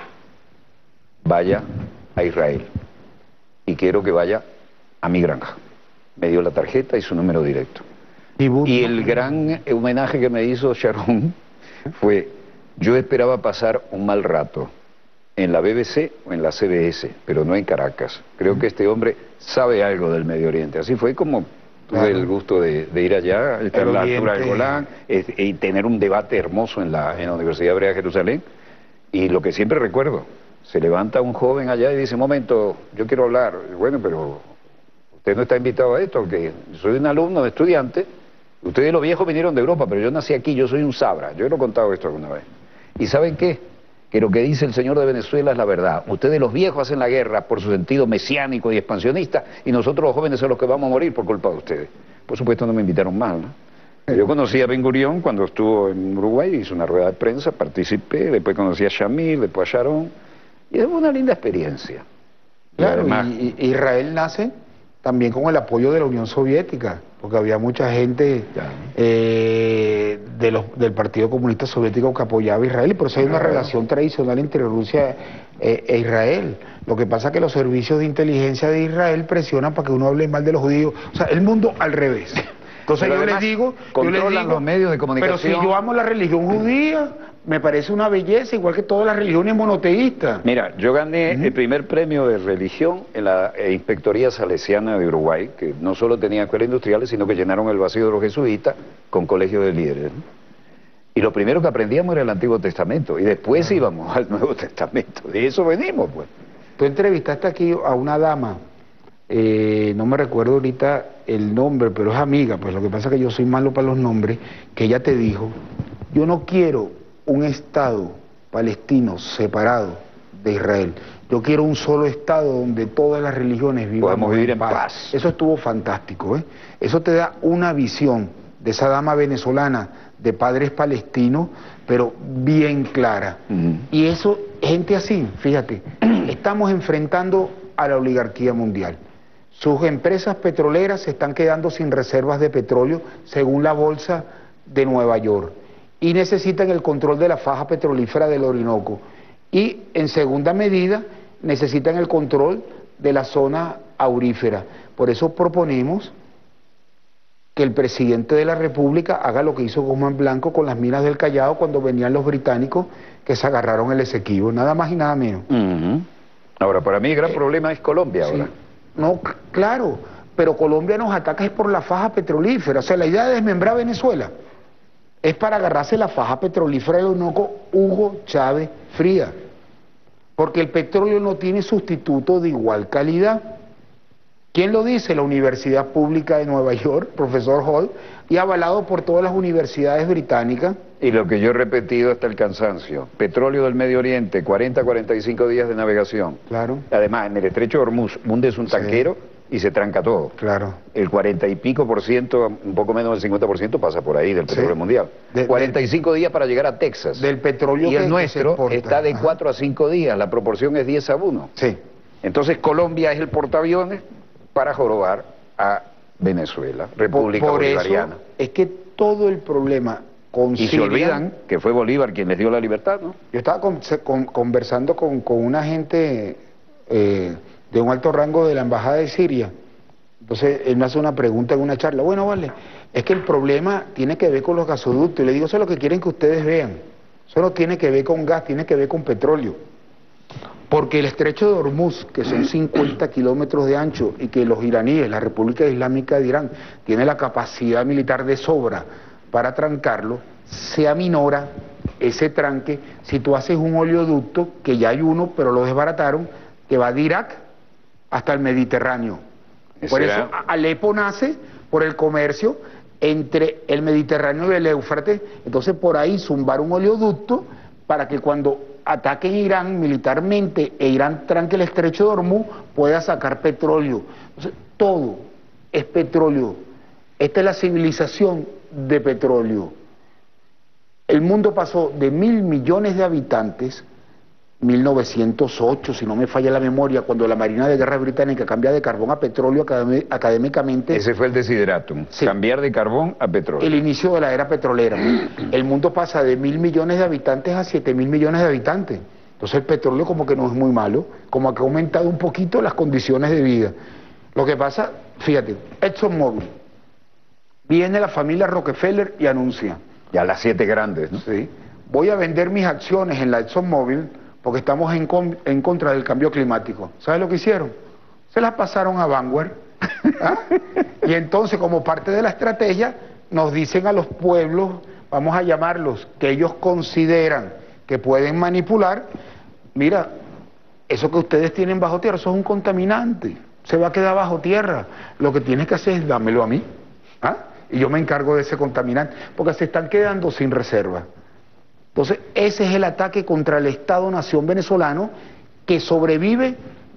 vaya a Israel y quiero que vaya a mi granja. Me dio la tarjeta y su número directo. Y el gran homenaje que me hizo Sharon fue, yo esperaba pasar un mal rato en la B B C o en la C B S, pero no en Caracas. Creo que este hombre sabe algo del Medio Oriente. Así fue como tuve claro. el gusto de, de ir allá, estar a la altura del Golán, es, y tener un debate hermoso en la, en la Universidad Hebrea de Jerusalén. Y lo que siempre recuerdo, se levanta un joven allá y dice, momento, yo quiero hablar. Bueno, pero usted no está invitado a esto, porque soy un alumno, estudiante. Ustedes los viejos vinieron de Europa, pero yo nací aquí, yo soy un sabra. Yo he contado esto alguna vez. ¿Y saben qué? Que lo que dice el señor de Venezuela es la verdad. Ustedes los viejos hacen la guerra por su sentido mesiánico y expansionista, y nosotros los jóvenes son los que vamos a morir por culpa de ustedes. Por supuesto no me invitaron mal, ¿no? Yo conocí a Ben Gurión cuando estuvo en Uruguay, hizo una rueda de prensa, participé, después conocí a Shamir, después a Sharon, y es una linda experiencia. Claro, y además, y Israel nace también con el apoyo de la Unión Soviética, porque había mucha gente eh, de los, del Partido Comunista Soviético que apoyaba a Israel, y por eso hay una claro. relación tradicional entre Rusia eh, e Israel. Lo que pasa es que los servicios de inteligencia de Israel presionan para que uno hable mal de los judíos. O sea, el mundo al revés. Entonces yo les digo, yo les digo, los medios de comunicación. Pero si yo amo la religión judía, me parece una belleza, igual que todas las religiones monoteístas. Mira, yo gané uh-huh. el primer premio de religión en la eh, Inspectoría Salesiana de Uruguay, que no solo tenía escuelas industriales, sino que llenaron el vacío de los jesuitas con colegios de líderes, ¿no? Y lo primero que aprendíamos era el Antiguo Testamento, y después uh-huh. íbamos al Nuevo Testamento. De eso venimos, pues. Tú entrevistaste aquí a una dama, eh, no me recuerdo ahorita el nombre, pero es amiga, pues lo que pasa es que yo soy malo para los nombres, que ella te dijo, yo no quiero un Estado palestino separado de Israel, yo quiero un solo Estado donde todas las religiones vivan podemos vivir en paz. paz. Eso estuvo fantástico, ¿eh? Eso te da una visión de esa dama venezolana, de padres palestinos, pero bien clara. Uh-huh. Y eso, gente así, fíjate, estamos enfrentando a la oligarquía mundial. Sus empresas petroleras se están quedando sin reservas de petróleo, según la Bolsa de Nueva York, y necesitan el control de la faja petrolífera del Orinoco. Y, en segunda medida, necesitan el control de la zona aurífera. Por eso proponemos que el presidente de la República haga lo que hizo Guzmán Blanco con las minas del Callao cuando venían los británicos que se agarraron el Esequibo, nada más y nada menos. Uh-huh. Ahora, para mí el gran eh, problema es Colombia ahora. Sí. No, claro, pero Colombia nos ataca es por la faja petrolífera. O sea, la idea de desmembrar Venezuela es para agarrarse la faja petrolífera del Orinoco Hugo Chávez Frías. Porque el petróleo no tiene sustituto de igual calidad. ¿Quién lo dice? La Universidad Pública de Nueva York, profesor Hall, y avalado por todas las universidades británicas. Y lo que yo he repetido hasta el cansancio, petróleo del Medio Oriente, cuarenta a cuarenta y cinco días de navegación. Claro. Además, en el estrecho de Hormuz, hundes un tanquero sí. y se tranca todo. Claro. El cuarenta y pico por ciento, un poco menos del cincuenta por ciento pasa por ahí del petróleo sí. mundial. De, cuarenta y cinco de, días para llegar a Texas. Del petróleo y que, el nuestro que está de cuatro a cinco días, la proporción es diez a uno. Sí. Entonces Colombia es el portaaviones para jorobar a Venezuela, República por, por Bolivariana. Eso es que todo el problema con y Siria, se olvidan que fue Bolívar quien les dio la libertad, ¿no? Yo estaba con, se, con, conversando con, con una gente eh, de un alto rango de la Embajada de Siria. Entonces él me hace una pregunta en una charla. Bueno, vale, es que el problema tiene que ver con los gasoductos. Y le digo, eso es lo que quieren que ustedes vean. Eso no tiene que ver con gas, tiene que ver con petróleo. Porque el estrecho de Hormuz, que son cincuenta kilómetros de ancho, y que los iraníes, la República Islámica de Irán, tiene la capacidad militar de sobra para trancarlo, se aminora ese tranque si tú haces un oleoducto, que ya hay uno, pero lo desbarataron, que va de Irak hasta el Mediterráneo. Por eso Alepo nace por el comercio entre el Mediterráneo y el Éufrates. Entonces por ahí zumbar un oleoducto para que cuando ataquen Irán militarmente e Irán tranque el estrecho de Hormuz, pueda sacar petróleo. Entonces, todo es petróleo. Esta es la civilización de petróleo. El mundo pasó de mil millones de habitantes, mil novecientos ocho, si no me falla la memoria, cuando la Marina de Guerra Británica cambia de carbón a petróleo acadé académicamente. Ese fue el desideratum, sí. Cambiar de carbón a petróleo. El inicio de la era petrolera. El mundo pasa de mil millones de habitantes a siete mil millones de habitantes. Entonces el petróleo como que no es muy malo, como que ha aumentado un poquito las condiciones de vida. Lo que pasa, fíjate, ExxonMobil, viene la familia Rockefeller y anuncia. Ya las siete grandes, ¿no? Sí. Voy a vender mis acciones en la ExxonMobil porque estamos en, con, en contra del cambio climático. ¿Sabes lo que hicieron? Se las pasaron a Vanguard. ¿Ah? Y entonces, como parte de la estrategia, nos dicen a los pueblos, vamos a llamarlos, que ellos consideran que pueden manipular, mira, eso que ustedes tienen bajo tierra, eso es un contaminante, se va a quedar bajo tierra, lo que tienes que hacer es dámelo a mí, ¿ah? Y yo me encargo de ese contaminante, porque se están quedando sin reserva. Entonces, ese es el ataque contra el Estado-Nación venezolano que sobrevive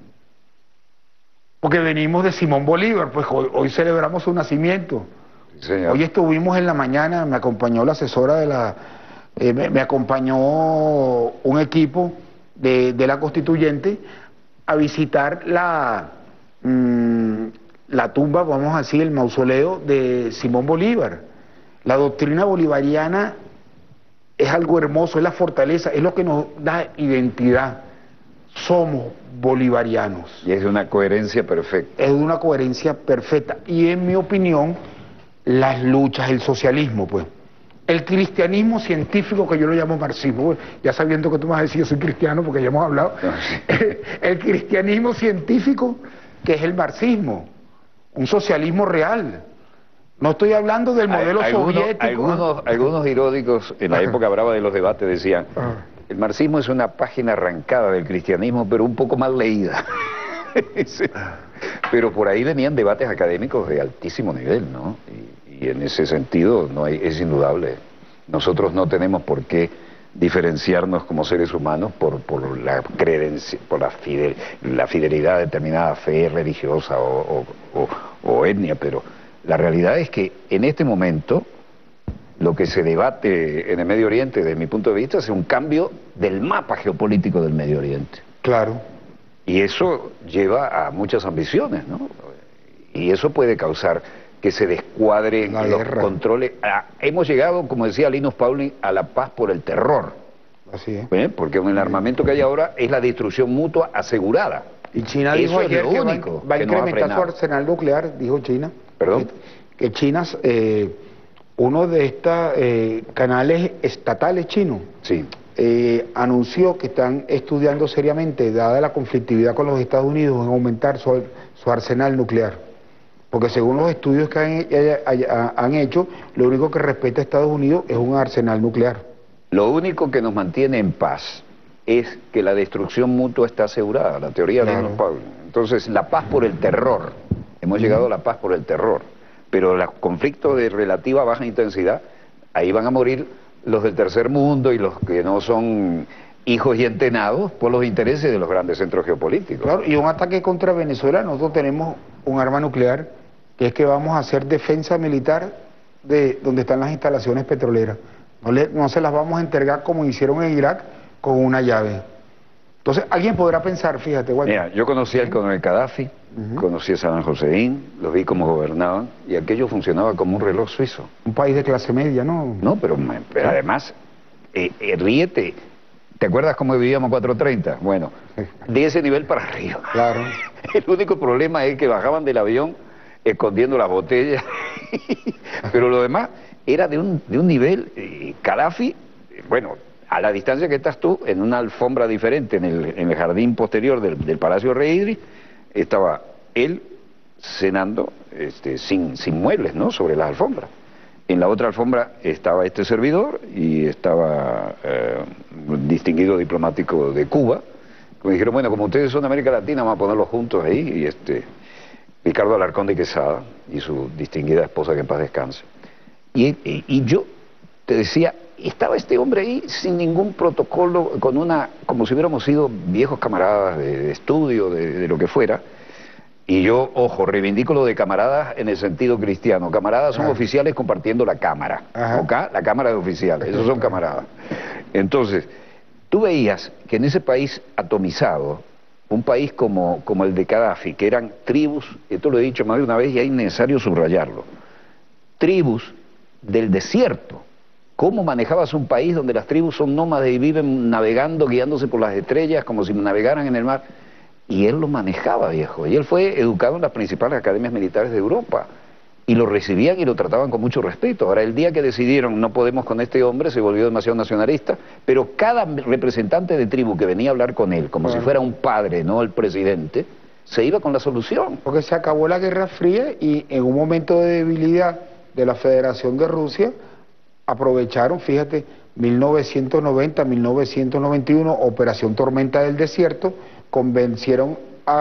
porque venimos de Simón Bolívar, pues hoy, hoy celebramos su nacimiento. Sí, hoy estuvimos en la mañana, me acompañó la asesora de la... Eh, me, me acompañó un equipo de, de la Constituyente a visitar la, mmm, la tumba, vamos a decir, el mausoleo de Simón Bolívar. La doctrina bolivariana es algo hermoso, es la fortaleza, es lo que nos da identidad. Somos bolivarianos. Y es de una coherencia perfecta. Es de una coherencia perfecta. Y en mi opinión, las luchas, el socialismo, pues. El cristianismo científico, que yo lo llamo marxismo, pues, ya sabiendo que tú me vas a decir yo soy cristiano porque ya hemos hablado. No, sí. El cristianismo científico, que es el marxismo, un socialismo real. No estoy hablando del modelo Hay, algunos, soviético. Algunos, algunos iródicos en la época brava de los debates decían, el marxismo es una página arrancada del cristianismo, pero un poco mal leída. Pero por ahí venían debates académicos de altísimo nivel, ¿no? Y, y en ese sentido no hay, es indudable. Nosotros no tenemos por qué diferenciarnos como seres humanos por, por, la, credencia, por la, fidel, la fidelidad a determinada fe religiosa o, o, o, o etnia, pero la realidad es que en este momento lo que se debate en el Medio Oriente, desde mi punto de vista, es un cambio del mapa geopolítico del Medio Oriente. Claro. Y eso lleva a muchas ambiciones, ¿no? Y eso puede causar que se descuadren los controles. Ah, hemos llegado, como decía Linus Pauling, a la paz por el terror. Así es. ¿Eh? Porque con el armamento que hay ahora es la destrucción mutua asegurada. Y China dijo eso ayer es lo que único va, va a que nos ha incrementar su frenado. arsenal nuclear, dijo China. ¿Perdón? Que, que China, eh, uno de estos eh, canales estatales chinos, sí. eh, anunció que están estudiando seriamente, dada la conflictividad con los Estados Unidos, en aumentar su, su arsenal nuclear. Porque según los estudios que han, han hecho, lo único que respeta a Estados Unidos es un arsenal nuclear. Lo único que nos mantiene en paz es que la destrucción mutua está asegurada, la teoría de Linus Pauling. Entonces, la paz por el terror. Hemos llegado a la paz por el terror. Pero los conflictos de relativa baja intensidad, ahí van a morir los del tercer mundo y los que no son hijos y entenados por los intereses de los grandes centros geopolíticos. Claro, y un ataque contra Venezuela, nosotros tenemos un arma nuclear, que es que vamos a hacer defensa militar de donde están las instalaciones petroleras. No, le, no se las vamos a entregar como hicieron en Irak con una llave. Entonces, alguien podrá pensar, fíjate, Walter. Mira, yo conocí al coronel Gaddafi, uh-huh. conocí a Saddam Hussein, los vi cómo gobernaban, y aquello funcionaba como un reloj suizo. Un país de clase media, ¿no? No, pero, pero además, eh, eh, ríete, ¿te acuerdas cómo vivíamos cuatrocientos treinta? Bueno, de ese nivel para arriba. Claro. El único problema es que bajaban del avión escondiendo las botellas, pero lo demás era de un, de un nivel, eh, Gaddafi, bueno, a la distancia que estás tú, en una alfombra diferente, en el, en el jardín posterior del, del Palacio Rey Idris, estaba él cenando este, sin, sin muebles, ¿no?, sobre las alfombras. En la otra alfombra estaba este servidor y estaba eh, un distinguido diplomático de Cuba. Me dijeron, bueno, como ustedes son de América Latina, vamos a ponerlos juntos ahí, y este Ricardo Alarcón de Quesada y su distinguida esposa, que en paz descanse. Y, y, y yo te decía, y estaba este hombre ahí sin ningún protocolo, con una, como si hubiéramos sido viejos camaradas de, de estudio, de, de lo que fuera. Y yo, ojo, reivindico lo de camaradas en el sentido cristiano. Camaradas son Ajá. oficiales compartiendo la cámara. Ajá. ¿Ok? La cámara de oficiales, esos son camaradas. Entonces, tú veías que en ese país atomizado, un país como, como el de Gaddafi, que eran tribus, esto lo he dicho más de una vez y es necesario subrayarlo, tribus del desierto. ¿Cómo manejabas un país donde las tribus son nómadas y viven navegando, guiándose por las estrellas, como si navegaran en el mar? Y él lo manejaba, viejo. Y él fue educado en las principales academias militares de Europa. Y lo recibían y lo trataban con mucho respeto. Ahora, el día que decidieron no podemos con este hombre, se volvió demasiado nacionalista, pero cada representante de tribu que venía a hablar con él, como Bueno. si fuera un padre, no el presidente, se iba con la solución. Porque se acabó la Guerra Fría y en un momento de debilidad de la Federación de Rusia, aprovecharon, fíjate, mil novecientos noventa, mil novecientos noventa y uno, Operación Tormenta del Desierto, convencieron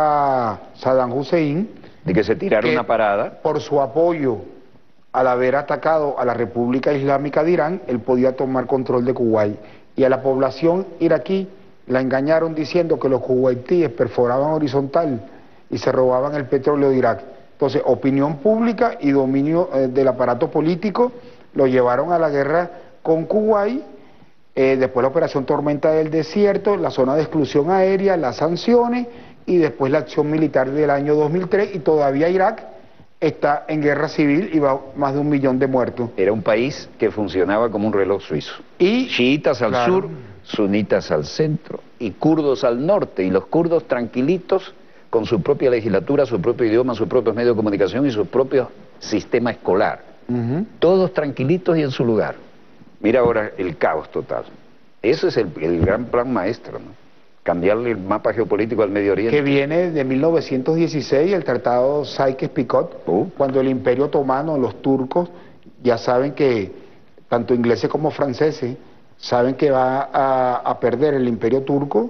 a Saddam Hussein De que se tirara que una parada. por su apoyo al haber atacado a la República Islámica de Irán, él podía tomar control de Kuwait. Y a la población iraquí la engañaron diciendo que los kuwaitíes perforaban horizontal y se robaban el petróleo de Irak. Entonces, opinión pública y dominio eh, del aparato político lo llevaron a la guerra con Kuwait, eh, después la Operación Tormenta del Desierto, la zona de exclusión aérea, las sanciones y después la acción militar del año dos mil tres, y todavía Irak está en guerra civil y va más de un millón de muertos. Era un país que funcionaba como un reloj suizo. Y Chiitas al claro. sur, sunitas al centro y kurdos al norte. Y los kurdos tranquilitos con su propia legislatura, su propio idioma, sus propios medios de comunicación y su propio sistema escolar. Uh-huh. Todos tranquilitos y en su lugar. Mira ahora el caos total. Ese es el, el gran plan maestro, ¿no? Cambiarle el mapa geopolítico al Medio Oriente. Que viene de mil novecientos dieciséis, el Tratado Sykes-Picot, Uh. cuando el Imperio Otomano, los turcos, ya saben que, tanto ingleses como franceses, saben que va a, a perder el Imperio Turco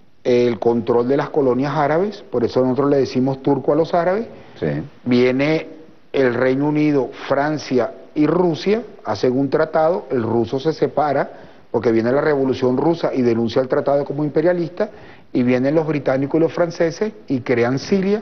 el control de las colonias árabes, por eso nosotros le decimos turco a los árabes. Sí. Viene el Reino Unido, Francia y Rusia, hacen un tratado, el ruso se separa, porque viene la Revolución Rusa y denuncia el tratado como imperialista, y vienen los británicos y los franceses y crean Siria,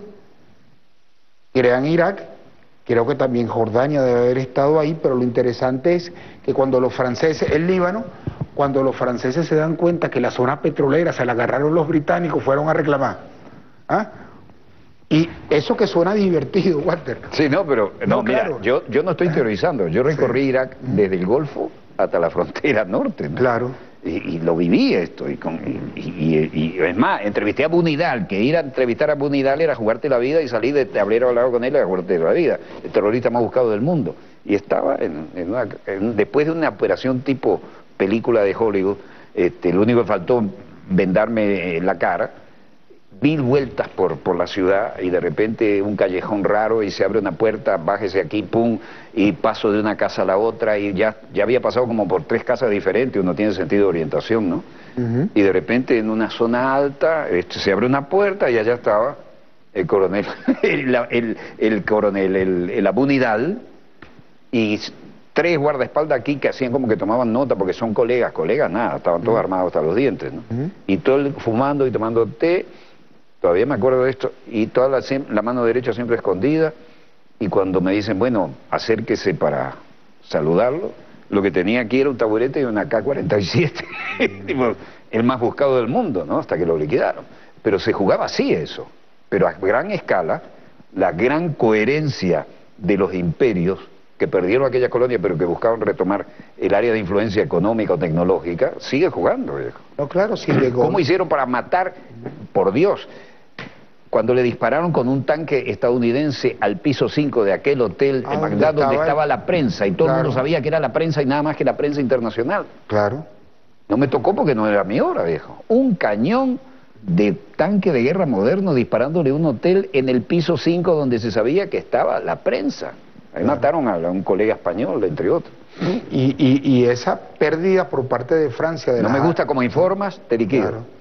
crean Irak, creo que también Jordania debe haber estado ahí, pero lo interesante es que cuando los franceses, el Líbano, cuando los franceses se dan cuenta que la zona petrolera se la agarraron los británicos, fueron a reclamar. ¿Ah? Y eso que suena divertido, Walter. Sí, no, pero no, No, mira, claro. yo, yo no estoy teorizando. Yo recorrí Sí. Irak desde el Golfo hasta la frontera norte, ¿no? Claro. Y, y lo viví esto, y, con, y, y- y- y es más, entrevisté a Bunidal, que ir a entrevistar a Bunidal era jugarte la vida y salir de, de haber hablado con él era jugarte la vida, el terrorista más buscado del mundo. Y estaba en, en una, en- después de una operación tipo película de Hollywood, este, lo único que faltó vendarme eh, la cara, mil vueltas por, por la ciudad y de repente un callejón raro y se abre una puerta, bájese aquí, pum, y paso de una casa a la otra y ya, ya había pasado como por tres casas diferentes, uno tiene sentido de orientación, ¿no? Uh-huh. Y de repente en una zona alta este, se abre una puerta y allá estaba el coronel, el, el, el coronel, el, el Abu Nidal y tres guardaespaldas aquí que hacían como que tomaban nota porque son colegas, colegas nada, estaban todos armados hasta los dientes, ¿no? Uh-huh. Y todo el, fumando y tomando té. Todavía me acuerdo de esto, y toda la, la mano derecha siempre escondida, y cuando me dicen, bueno, acérquese para saludarlo, lo que tenía aquí era un taburete y una K cuarenta y siete, tipo, el más buscado del mundo, ¿no? Hasta que lo liquidaron. Pero se jugaba así eso, pero a gran escala, la gran coherencia de los imperios que perdieron aquella colonia, pero que buscaban retomar el área de influencia económica o tecnológica, sigue jugando, viejo. No, claro, sí llegó. ¿Cómo hicieron para matar, por Dios, cuando le dispararon con un tanque estadounidense al piso cinco de aquel hotel Ah, en donde Bagdad, donde estaba estaba el- la prensa, y todo Claro. el mundo sabía que era la prensa y nada más que la prensa internacional? Claro. No me tocó porque no era mi hora, viejo. Un cañón de tanque de guerra moderno disparándole a un hotel en el piso cinco donde se sabía que estaba la prensa. Ahí Claro. mataron a un colega español, entre otros. Y, y, y esa pérdida por parte de Francia de No la- me gusta cómo informas, te liquido. Claro.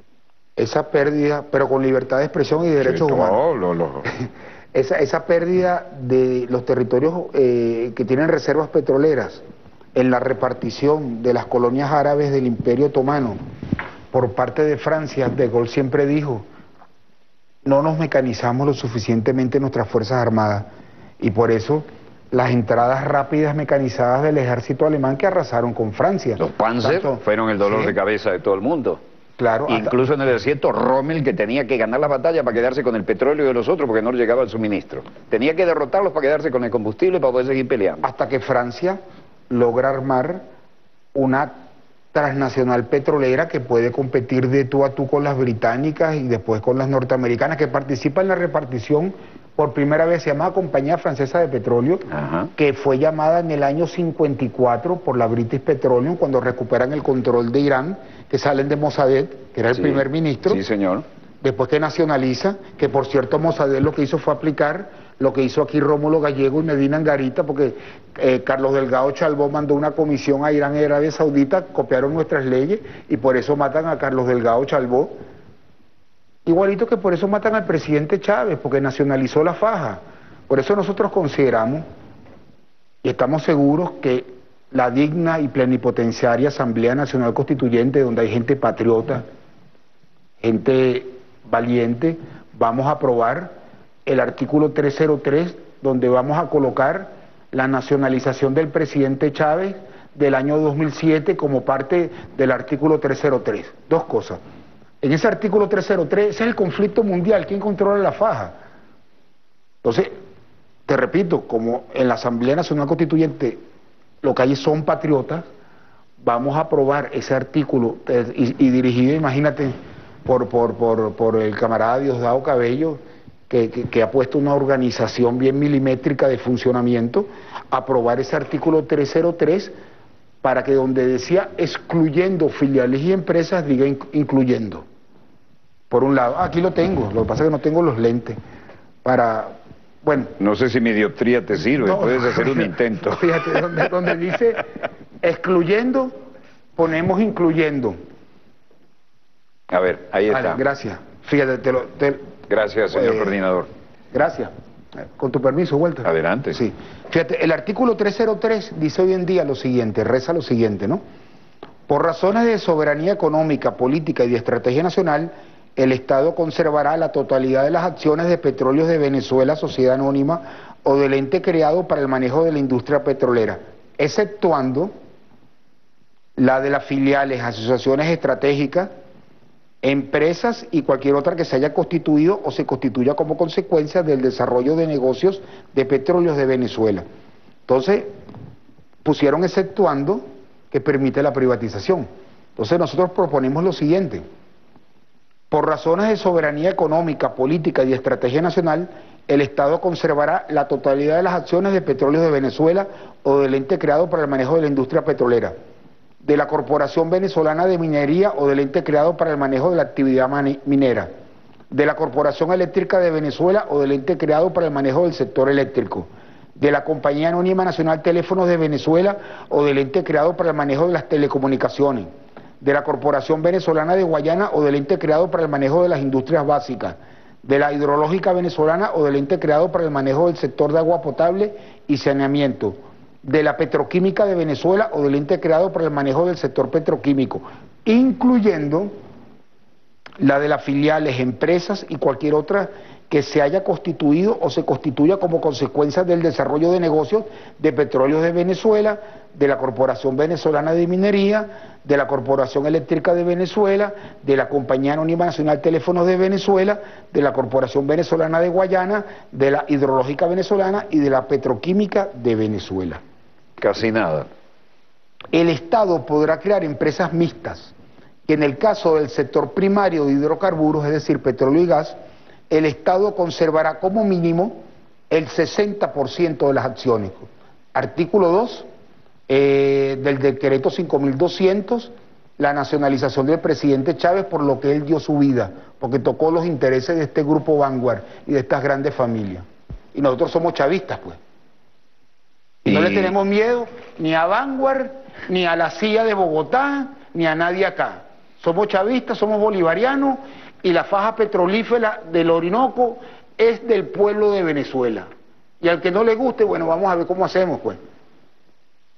Esa pérdida, pero con libertad de expresión y derechos Sí, humanos. no, lo- lo- Esa, esa pérdida de los territorios eh, que tienen reservas petroleras en la repartición de las colonias árabes del Imperio Otomano por parte de Francia, De Gaulle siempre dijo, no nos mecanizamos lo suficientemente en nuestras Fuerzas Armadas, y por eso las entradas rápidas mecanizadas del ejército alemán que arrasaron con Francia. Los Panzer Tanto, fueron el dolor sí, de cabeza de todo el mundo. Claro, Incluso hasta, en el desierto, Rommel, que tenía que ganar la batalla para quedarse con el petróleo de los otros porque no le llegaba el suministro. Tenía que derrotarlos para quedarse con el combustible para poder seguir peleando. hasta que Francia logra armar una transnacional petrolera que puede competir de tú a tú con las británicas y después con las norteamericanas, que participa en la repartición por primera vez, se llamaba Compañía Francesa de Petróleo, Ajá. que fue llamada en el año cincuenta y cuatro por la British Petroleum cuando recuperan el control de Irán, que salen de Mossadegh, que era el Sí, primer ministro. Sí, señor. Después que nacionaliza, que por cierto Mossadegh lo que hizo fue aplicar lo que hizo aquí Rómulo Gallego y Medina Angarita, porque eh, Carlos Delgado Chalbó mandó una comisión a Irán y Arabia Saudita, copiaron nuestras leyes y por eso matan a Carlos Delgado Chalbó. Igualito que por eso matan al presidente Chávez, porque nacionalizó la faja. Por eso nosotros consideramos y estamos seguros que la digna y plenipotenciaria Asamblea Nacional Constituyente, donde hay gente patriota, gente valiente, vamos a aprobar el artículo trescientos tres, donde vamos a colocar la nacionalización del presidente Chávez del año dos mil siete como parte del artículo trescientos tres. Dos cosas. En ese artículo trescientos tres, ese es el conflicto mundial, ¿quién controla la faja? Entonces, te repito, como en la Asamblea Nacional Constituyente lo que hay son patriotas, vamos a aprobar ese artículo eh, y, y dirigido, imagínate, por, por, por, por el camarada Diosdado Cabello, que, que, que ha puesto una organización bien milimétrica de funcionamiento, aprobar ese artículo trescientos tres para que donde decía excluyendo filiales y empresas diga inc incluyendo. Por un lado, aquí lo tengo, lo que pasa es que no tengo los lentes para... Bueno, no sé si mi dioptría te sirve, no, puedes hacer un intento. Fíjate, donde, donde dice excluyendo, ponemos incluyendo. A ver, ahí vale, está. Gracias. Fíjate, te lo... Te, gracias, señor eh, coordinador. Gracias. Con tu permiso, Walter. Adelante. Sí. Fíjate, el artículo trescientos tres dice hoy en día lo siguiente, reza lo siguiente, ¿no? Por razones de soberanía económica, política y de estrategia nacional, el Estado conservará la totalidad de las acciones de Petróleos de Venezuela, Sociedad Anónima, o del ente creado para el manejo de la industria petrolera, exceptuando la de las filiales, asociaciones estratégicas, empresas y cualquier otra que se haya constituido o se constituya como consecuencia del desarrollo de negocios de Petróleos de Venezuela. Entonces, pusieron exceptuando que permite la privatización. Entonces nosotros proponemos lo siguiente: por razones de soberanía económica, política y de estrategia nacional, el Estado conservará la totalidad de las acciones de Petróleos de Venezuela o del ente creado para el manejo de la industria petrolera, de la Corporación Venezolana de Minería o del ente creado para el manejo de la actividad minera, de la Corporación Eléctrica de Venezuela o del ente creado para el manejo del sector eléctrico, de la Compañía Anónima Nacional Teléfonos de Venezuela o del ente creado para el manejo de las telecomunicaciones, de la Corporación Venezolana de Guayana o del ente creado para el manejo de las industrias básicas, de la Hidrológica Venezolana o del ente creado para el manejo del sector de agua potable y saneamiento, de la Petroquímica de Venezuela o del ente creado para el manejo del sector petroquímico, incluyendo la de las filiales, empresas y cualquier otra que se haya constituido o se constituya como consecuencia del desarrollo de negocios de Petróleos de Venezuela, de la Corporación Venezolana de Minería, de la Corporación Eléctrica de Venezuela, de la Compañía Anónima Nacional Teléfonos de Venezuela, de la Corporación Venezolana de Guayana, de la Hidrológica Venezolana y de la Petroquímica de Venezuela. Casi nada. El Estado podrá crear empresas mixtas, que en el caso del sector primario de hidrocarburos, es decir, petróleo y gas, el Estado conservará como mínimo el sesenta por ciento de las acciones. Artículo dos eh, del decreto cinco mil doscientos, la nacionalización del presidente Chávez por lo que él dio su vida, porque tocó los intereses de este grupo Vanguard y de estas grandes familias. Y nosotros somos chavistas, pues. Y no le tenemos miedo ni a Vanguard, ni a la C I A de Bogotá, ni a nadie acá. Somos chavistas, somos bolivarianos, y la faja petrolífera del Orinoco es del pueblo de Venezuela. Y al que no le guste, bueno, vamos a ver cómo hacemos, pues.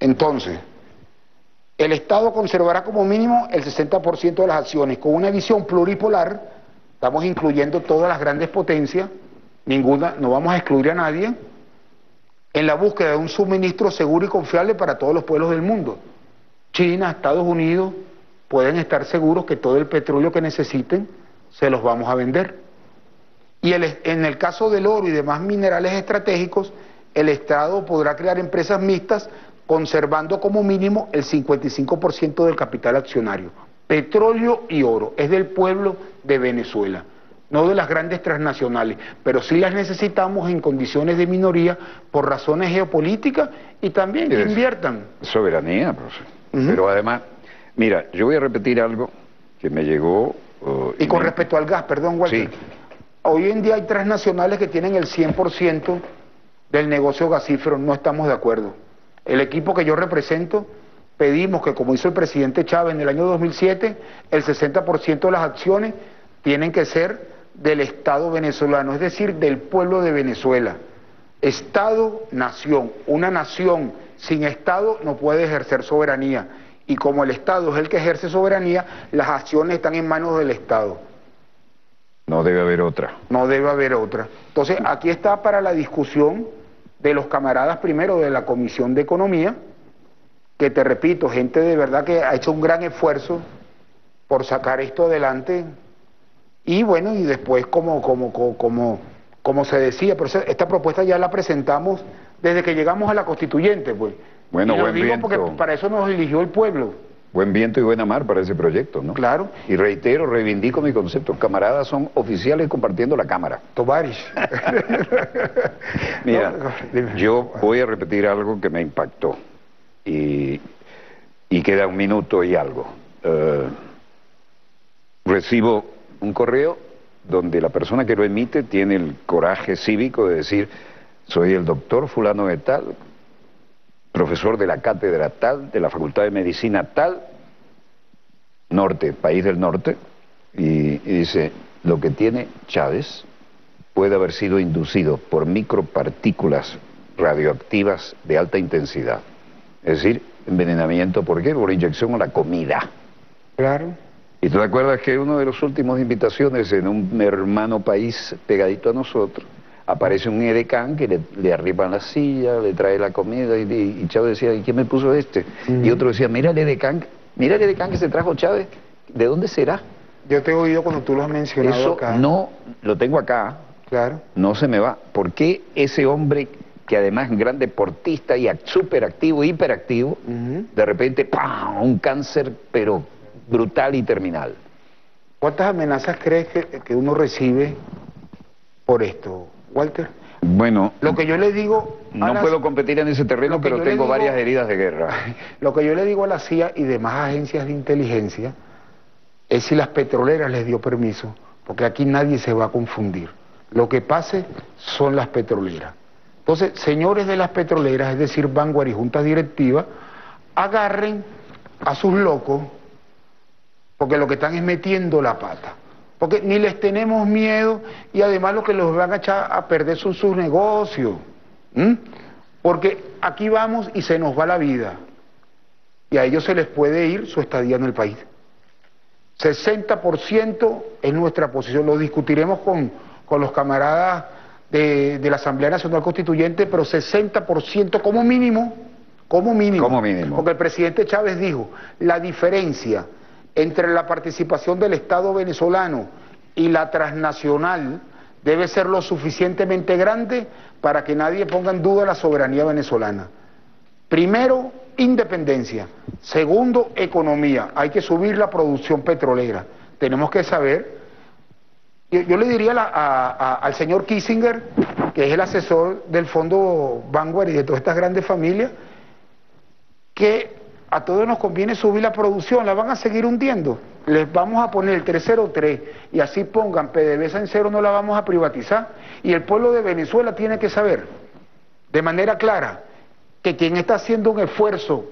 Entonces, el Estado conservará como mínimo el sesenta por ciento de las acciones, con una visión pluripolar. Estamos incluyendo todas las grandes potencias, ninguna, no vamos a excluir a nadie, en la búsqueda de un suministro seguro y confiable para todos los pueblos del mundo. China, Estados Unidos, pueden estar seguros que todo el petróleo que necesiten se los vamos a vender. Y el, en el caso del oro y demás minerales estratégicos, el Estado podrá crear empresas mixtas conservando como mínimo el cincuenta y cinco por ciento del capital accionario. Petróleo y oro, es del pueblo de Venezuela, no de las grandes transnacionales, pero sí las necesitamos en condiciones de minoría por razones geopolíticas y también que inviertan. Soberanía, profesor. Uh-huh. Pero además, mira, yo voy a repetir algo que me llegó... Uh, y con me... respecto al gas, perdón, Walter. Sí. Hoy en día hay transnacionales que tienen el cien por ciento del negocio gasífero, no estamos de acuerdo. El equipo que yo represento, pedimos que, como hizo el presidente Chávez en el año dos mil siete, el sesenta por ciento de las acciones tienen que ser del Estado venezolano, es decir, del pueblo de Venezuela. Estado-nación. Una nación sin Estado no puede ejercer soberanía. Y como el Estado es el que ejerce soberanía, las acciones están en manos del Estado. No debe haber otra. No debe haber otra. Entonces, aquí está para la discusión de los camaradas primero de la Comisión de Economía, que te repito, gente de verdad que ha hecho un gran esfuerzo por sacar esto adelante, y bueno, y después como, como, como, como, como se decía, pero esta propuesta ya la presentamos desde que llegamos a la Constituyente, pues. Bueno, y lo buen digo viento. Porque para eso nos eligió el pueblo. Buen viento y buena mar para ese proyecto, ¿no? Claro. Y reitero, reivindico mi concepto. Camaradas son oficiales compartiendo la cámara. Tovarish. Mira, no, yo voy a repetir algo que me impactó. Y, y queda un minuto y algo. Uh, recibo un correo donde la persona que lo emite tiene el coraje cívico de decir: soy el doctor fulano de tal, profesor de la cátedra tal, de la Facultad de Medicina tal, norte, país del norte, y, y dice, lo que tiene Chávez puede haber sido inducido por micropartículas radioactivas de alta intensidad. Es decir, envenenamiento, ¿por qué? Por inyección a la comida. Claro. ¿Y tú te acuerdas que uno de los últimos invitaciones en un hermano país pegadito a nosotros, aparece un edecán que le, le arriban la silla, le trae la comida, y, y Chávez decía, ¿y quién me puso este? Mm. Y otro decía, mira el edecán, mira el edecán que se trajo Chávez, ¿de dónde será? Yo te he oído cuando tú lo has mencionado. Eso acá. No, lo tengo acá, claro. No se me va. ¿Por qué ese hombre, que además es un gran deportista y súper activo, hiperactivo, uh-huh. de repente, ¡pam!, un cáncer, pero brutal y terminal? ¿Cuántas amenazas crees que, que uno recibe por esto, Walter? Bueno, lo que yo le digo... No las, puedo competir en ese terreno, pero tengo digo, varias heridas de guerra. Lo que yo le digo a la C I A y demás agencias de inteligencia es si las petroleras les dio permiso, porque aquí nadie se va a confundir. Lo que pase son las petroleras. Entonces, señores de las petroleras, es decir, Vanguard y juntas directivas, agarren a sus locos, porque lo que están es metiendo la pata. Porque ni les tenemos miedo, y además lo que los van a echar a perder son sus negocios. ¿Mm? Porque aquí vamos y se nos va la vida. Y a ellos se les puede ir su estadía en el país. sesenta por ciento es nuestra posición. Lo discutiremos con, con los camaradas de, de la Asamblea Nacional Constituyente, pero sesenta por ciento como mínimo, como mínimo. Como mínimo. Porque el presidente Chávez dijo, la diferencia entre la participación del Estado venezolano y la transnacional debe ser lo suficientemente grande para que nadie ponga en duda la soberanía venezolana. Primero, independencia. Segundo, economía. Hay que subir la producción petrolera. Tenemos que saber, yo, yo le diría a la, a, a, al señor Kissinger, que es el asesor del Fondo Vanguard y de todas estas grandes familias, que a todos nos conviene subir la producción, la van a seguir hundiendo. Les vamos a poner el tres cero tres y así pongan PDVSA en cero, no la vamos a privatizar. Y el pueblo de Venezuela tiene que saber de manera clara que quien está haciendo un esfuerzo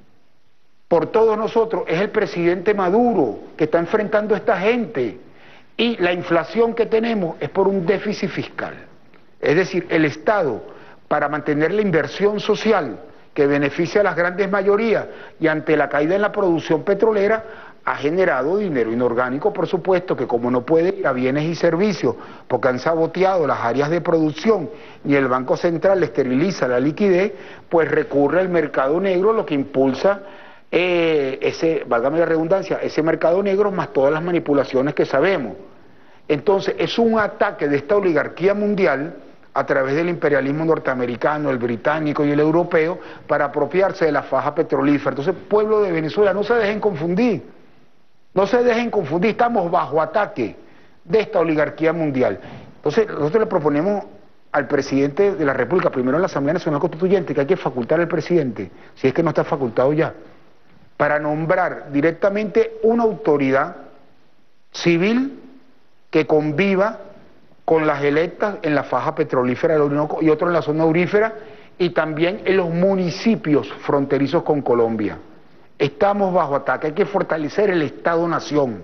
por todos nosotros es el presidente Maduro, que está enfrentando a esta gente. Y la inflación que tenemos es por un déficit fiscal. Es decir, el Estado, para mantener la inversión social que beneficia a las grandes mayorías y ante la caída en la producción petrolera ha generado dinero inorgánico, por supuesto, que como no puede ir a bienes y servicios porque han saboteado las áreas de producción y el Banco Central esteriliza la liquidez, pues recurre al mercado negro, lo que impulsa eh, ese, válgame la redundancia, ese mercado negro más todas las manipulaciones que sabemos. Entonces es un ataque de esta oligarquía mundial a través del imperialismo norteamericano, el británico y el europeo para apropiarse de la faja petrolífera. Entonces, pueblo de Venezuela, no se dejen confundir, no se dejen confundir, estamos bajo ataque de esta oligarquía mundial. Entonces, nosotros le proponemos al presidente de la República, primero en la Asamblea Nacional Constituyente, que hay que facultar al presidente, si es que no está facultado ya, para nombrar directamente una autoridad civil que conviva con las electas en la faja petrolífera del Orinoco y otro en la zona aurífera y también en los municipios fronterizos con Colombia. Estamos bajo ataque, hay que fortalecer el Estado-Nación.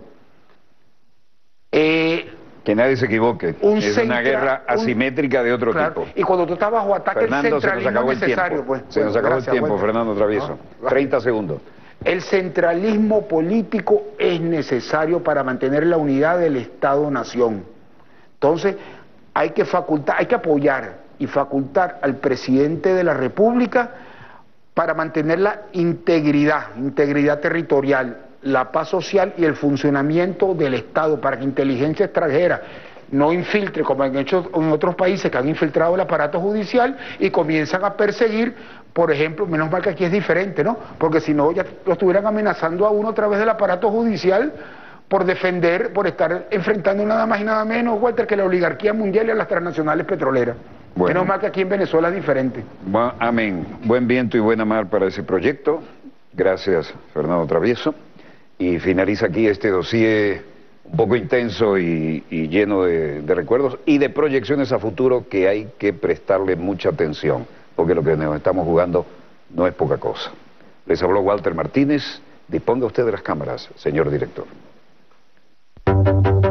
Eh, que nadie se equivoque, un es centra, una guerra asimétrica un, de otro claro, tipo. Y cuando tú estás bajo ataque, Fernando, el centralismo se nos acabó es necesario. El tiempo. Pues, se bueno, nos acabó gracias, el tiempo, bueno. Fernando Travieso. No, treinta segundos. El centralismo político es necesario para mantener la unidad del Estado-Nación. Entonces, hay que facultar, hay que apoyar y facultar al presidente de la República para mantener la integridad, integridad territorial, la paz social y el funcionamiento del Estado, para que inteligencia extranjera no infiltre, como han hecho en otros países que han infiltrado el aparato judicial y comienzan a perseguir, por ejemplo, menos mal que aquí es diferente, ¿no? Porque si no, ya lo estuvieran amenazando a uno a través del aparato judicial por defender, por estar enfrentando nada más y nada menos, Walter, que la oligarquía mundial y a las transnacionales petroleras. Bueno. Menos mal que aquí en Venezuela es diferente. Bueno, amén. Buen viento y buena mar para ese proyecto. Gracias, Fernando Travieso. Y finaliza aquí este dossier un poco intenso y, y lleno de, de recuerdos y de proyecciones a futuro que hay que prestarle mucha atención, porque lo que nos estamos jugando no es poca cosa. Les habló Walter Martínez. Disponga usted de las cámaras, señor director.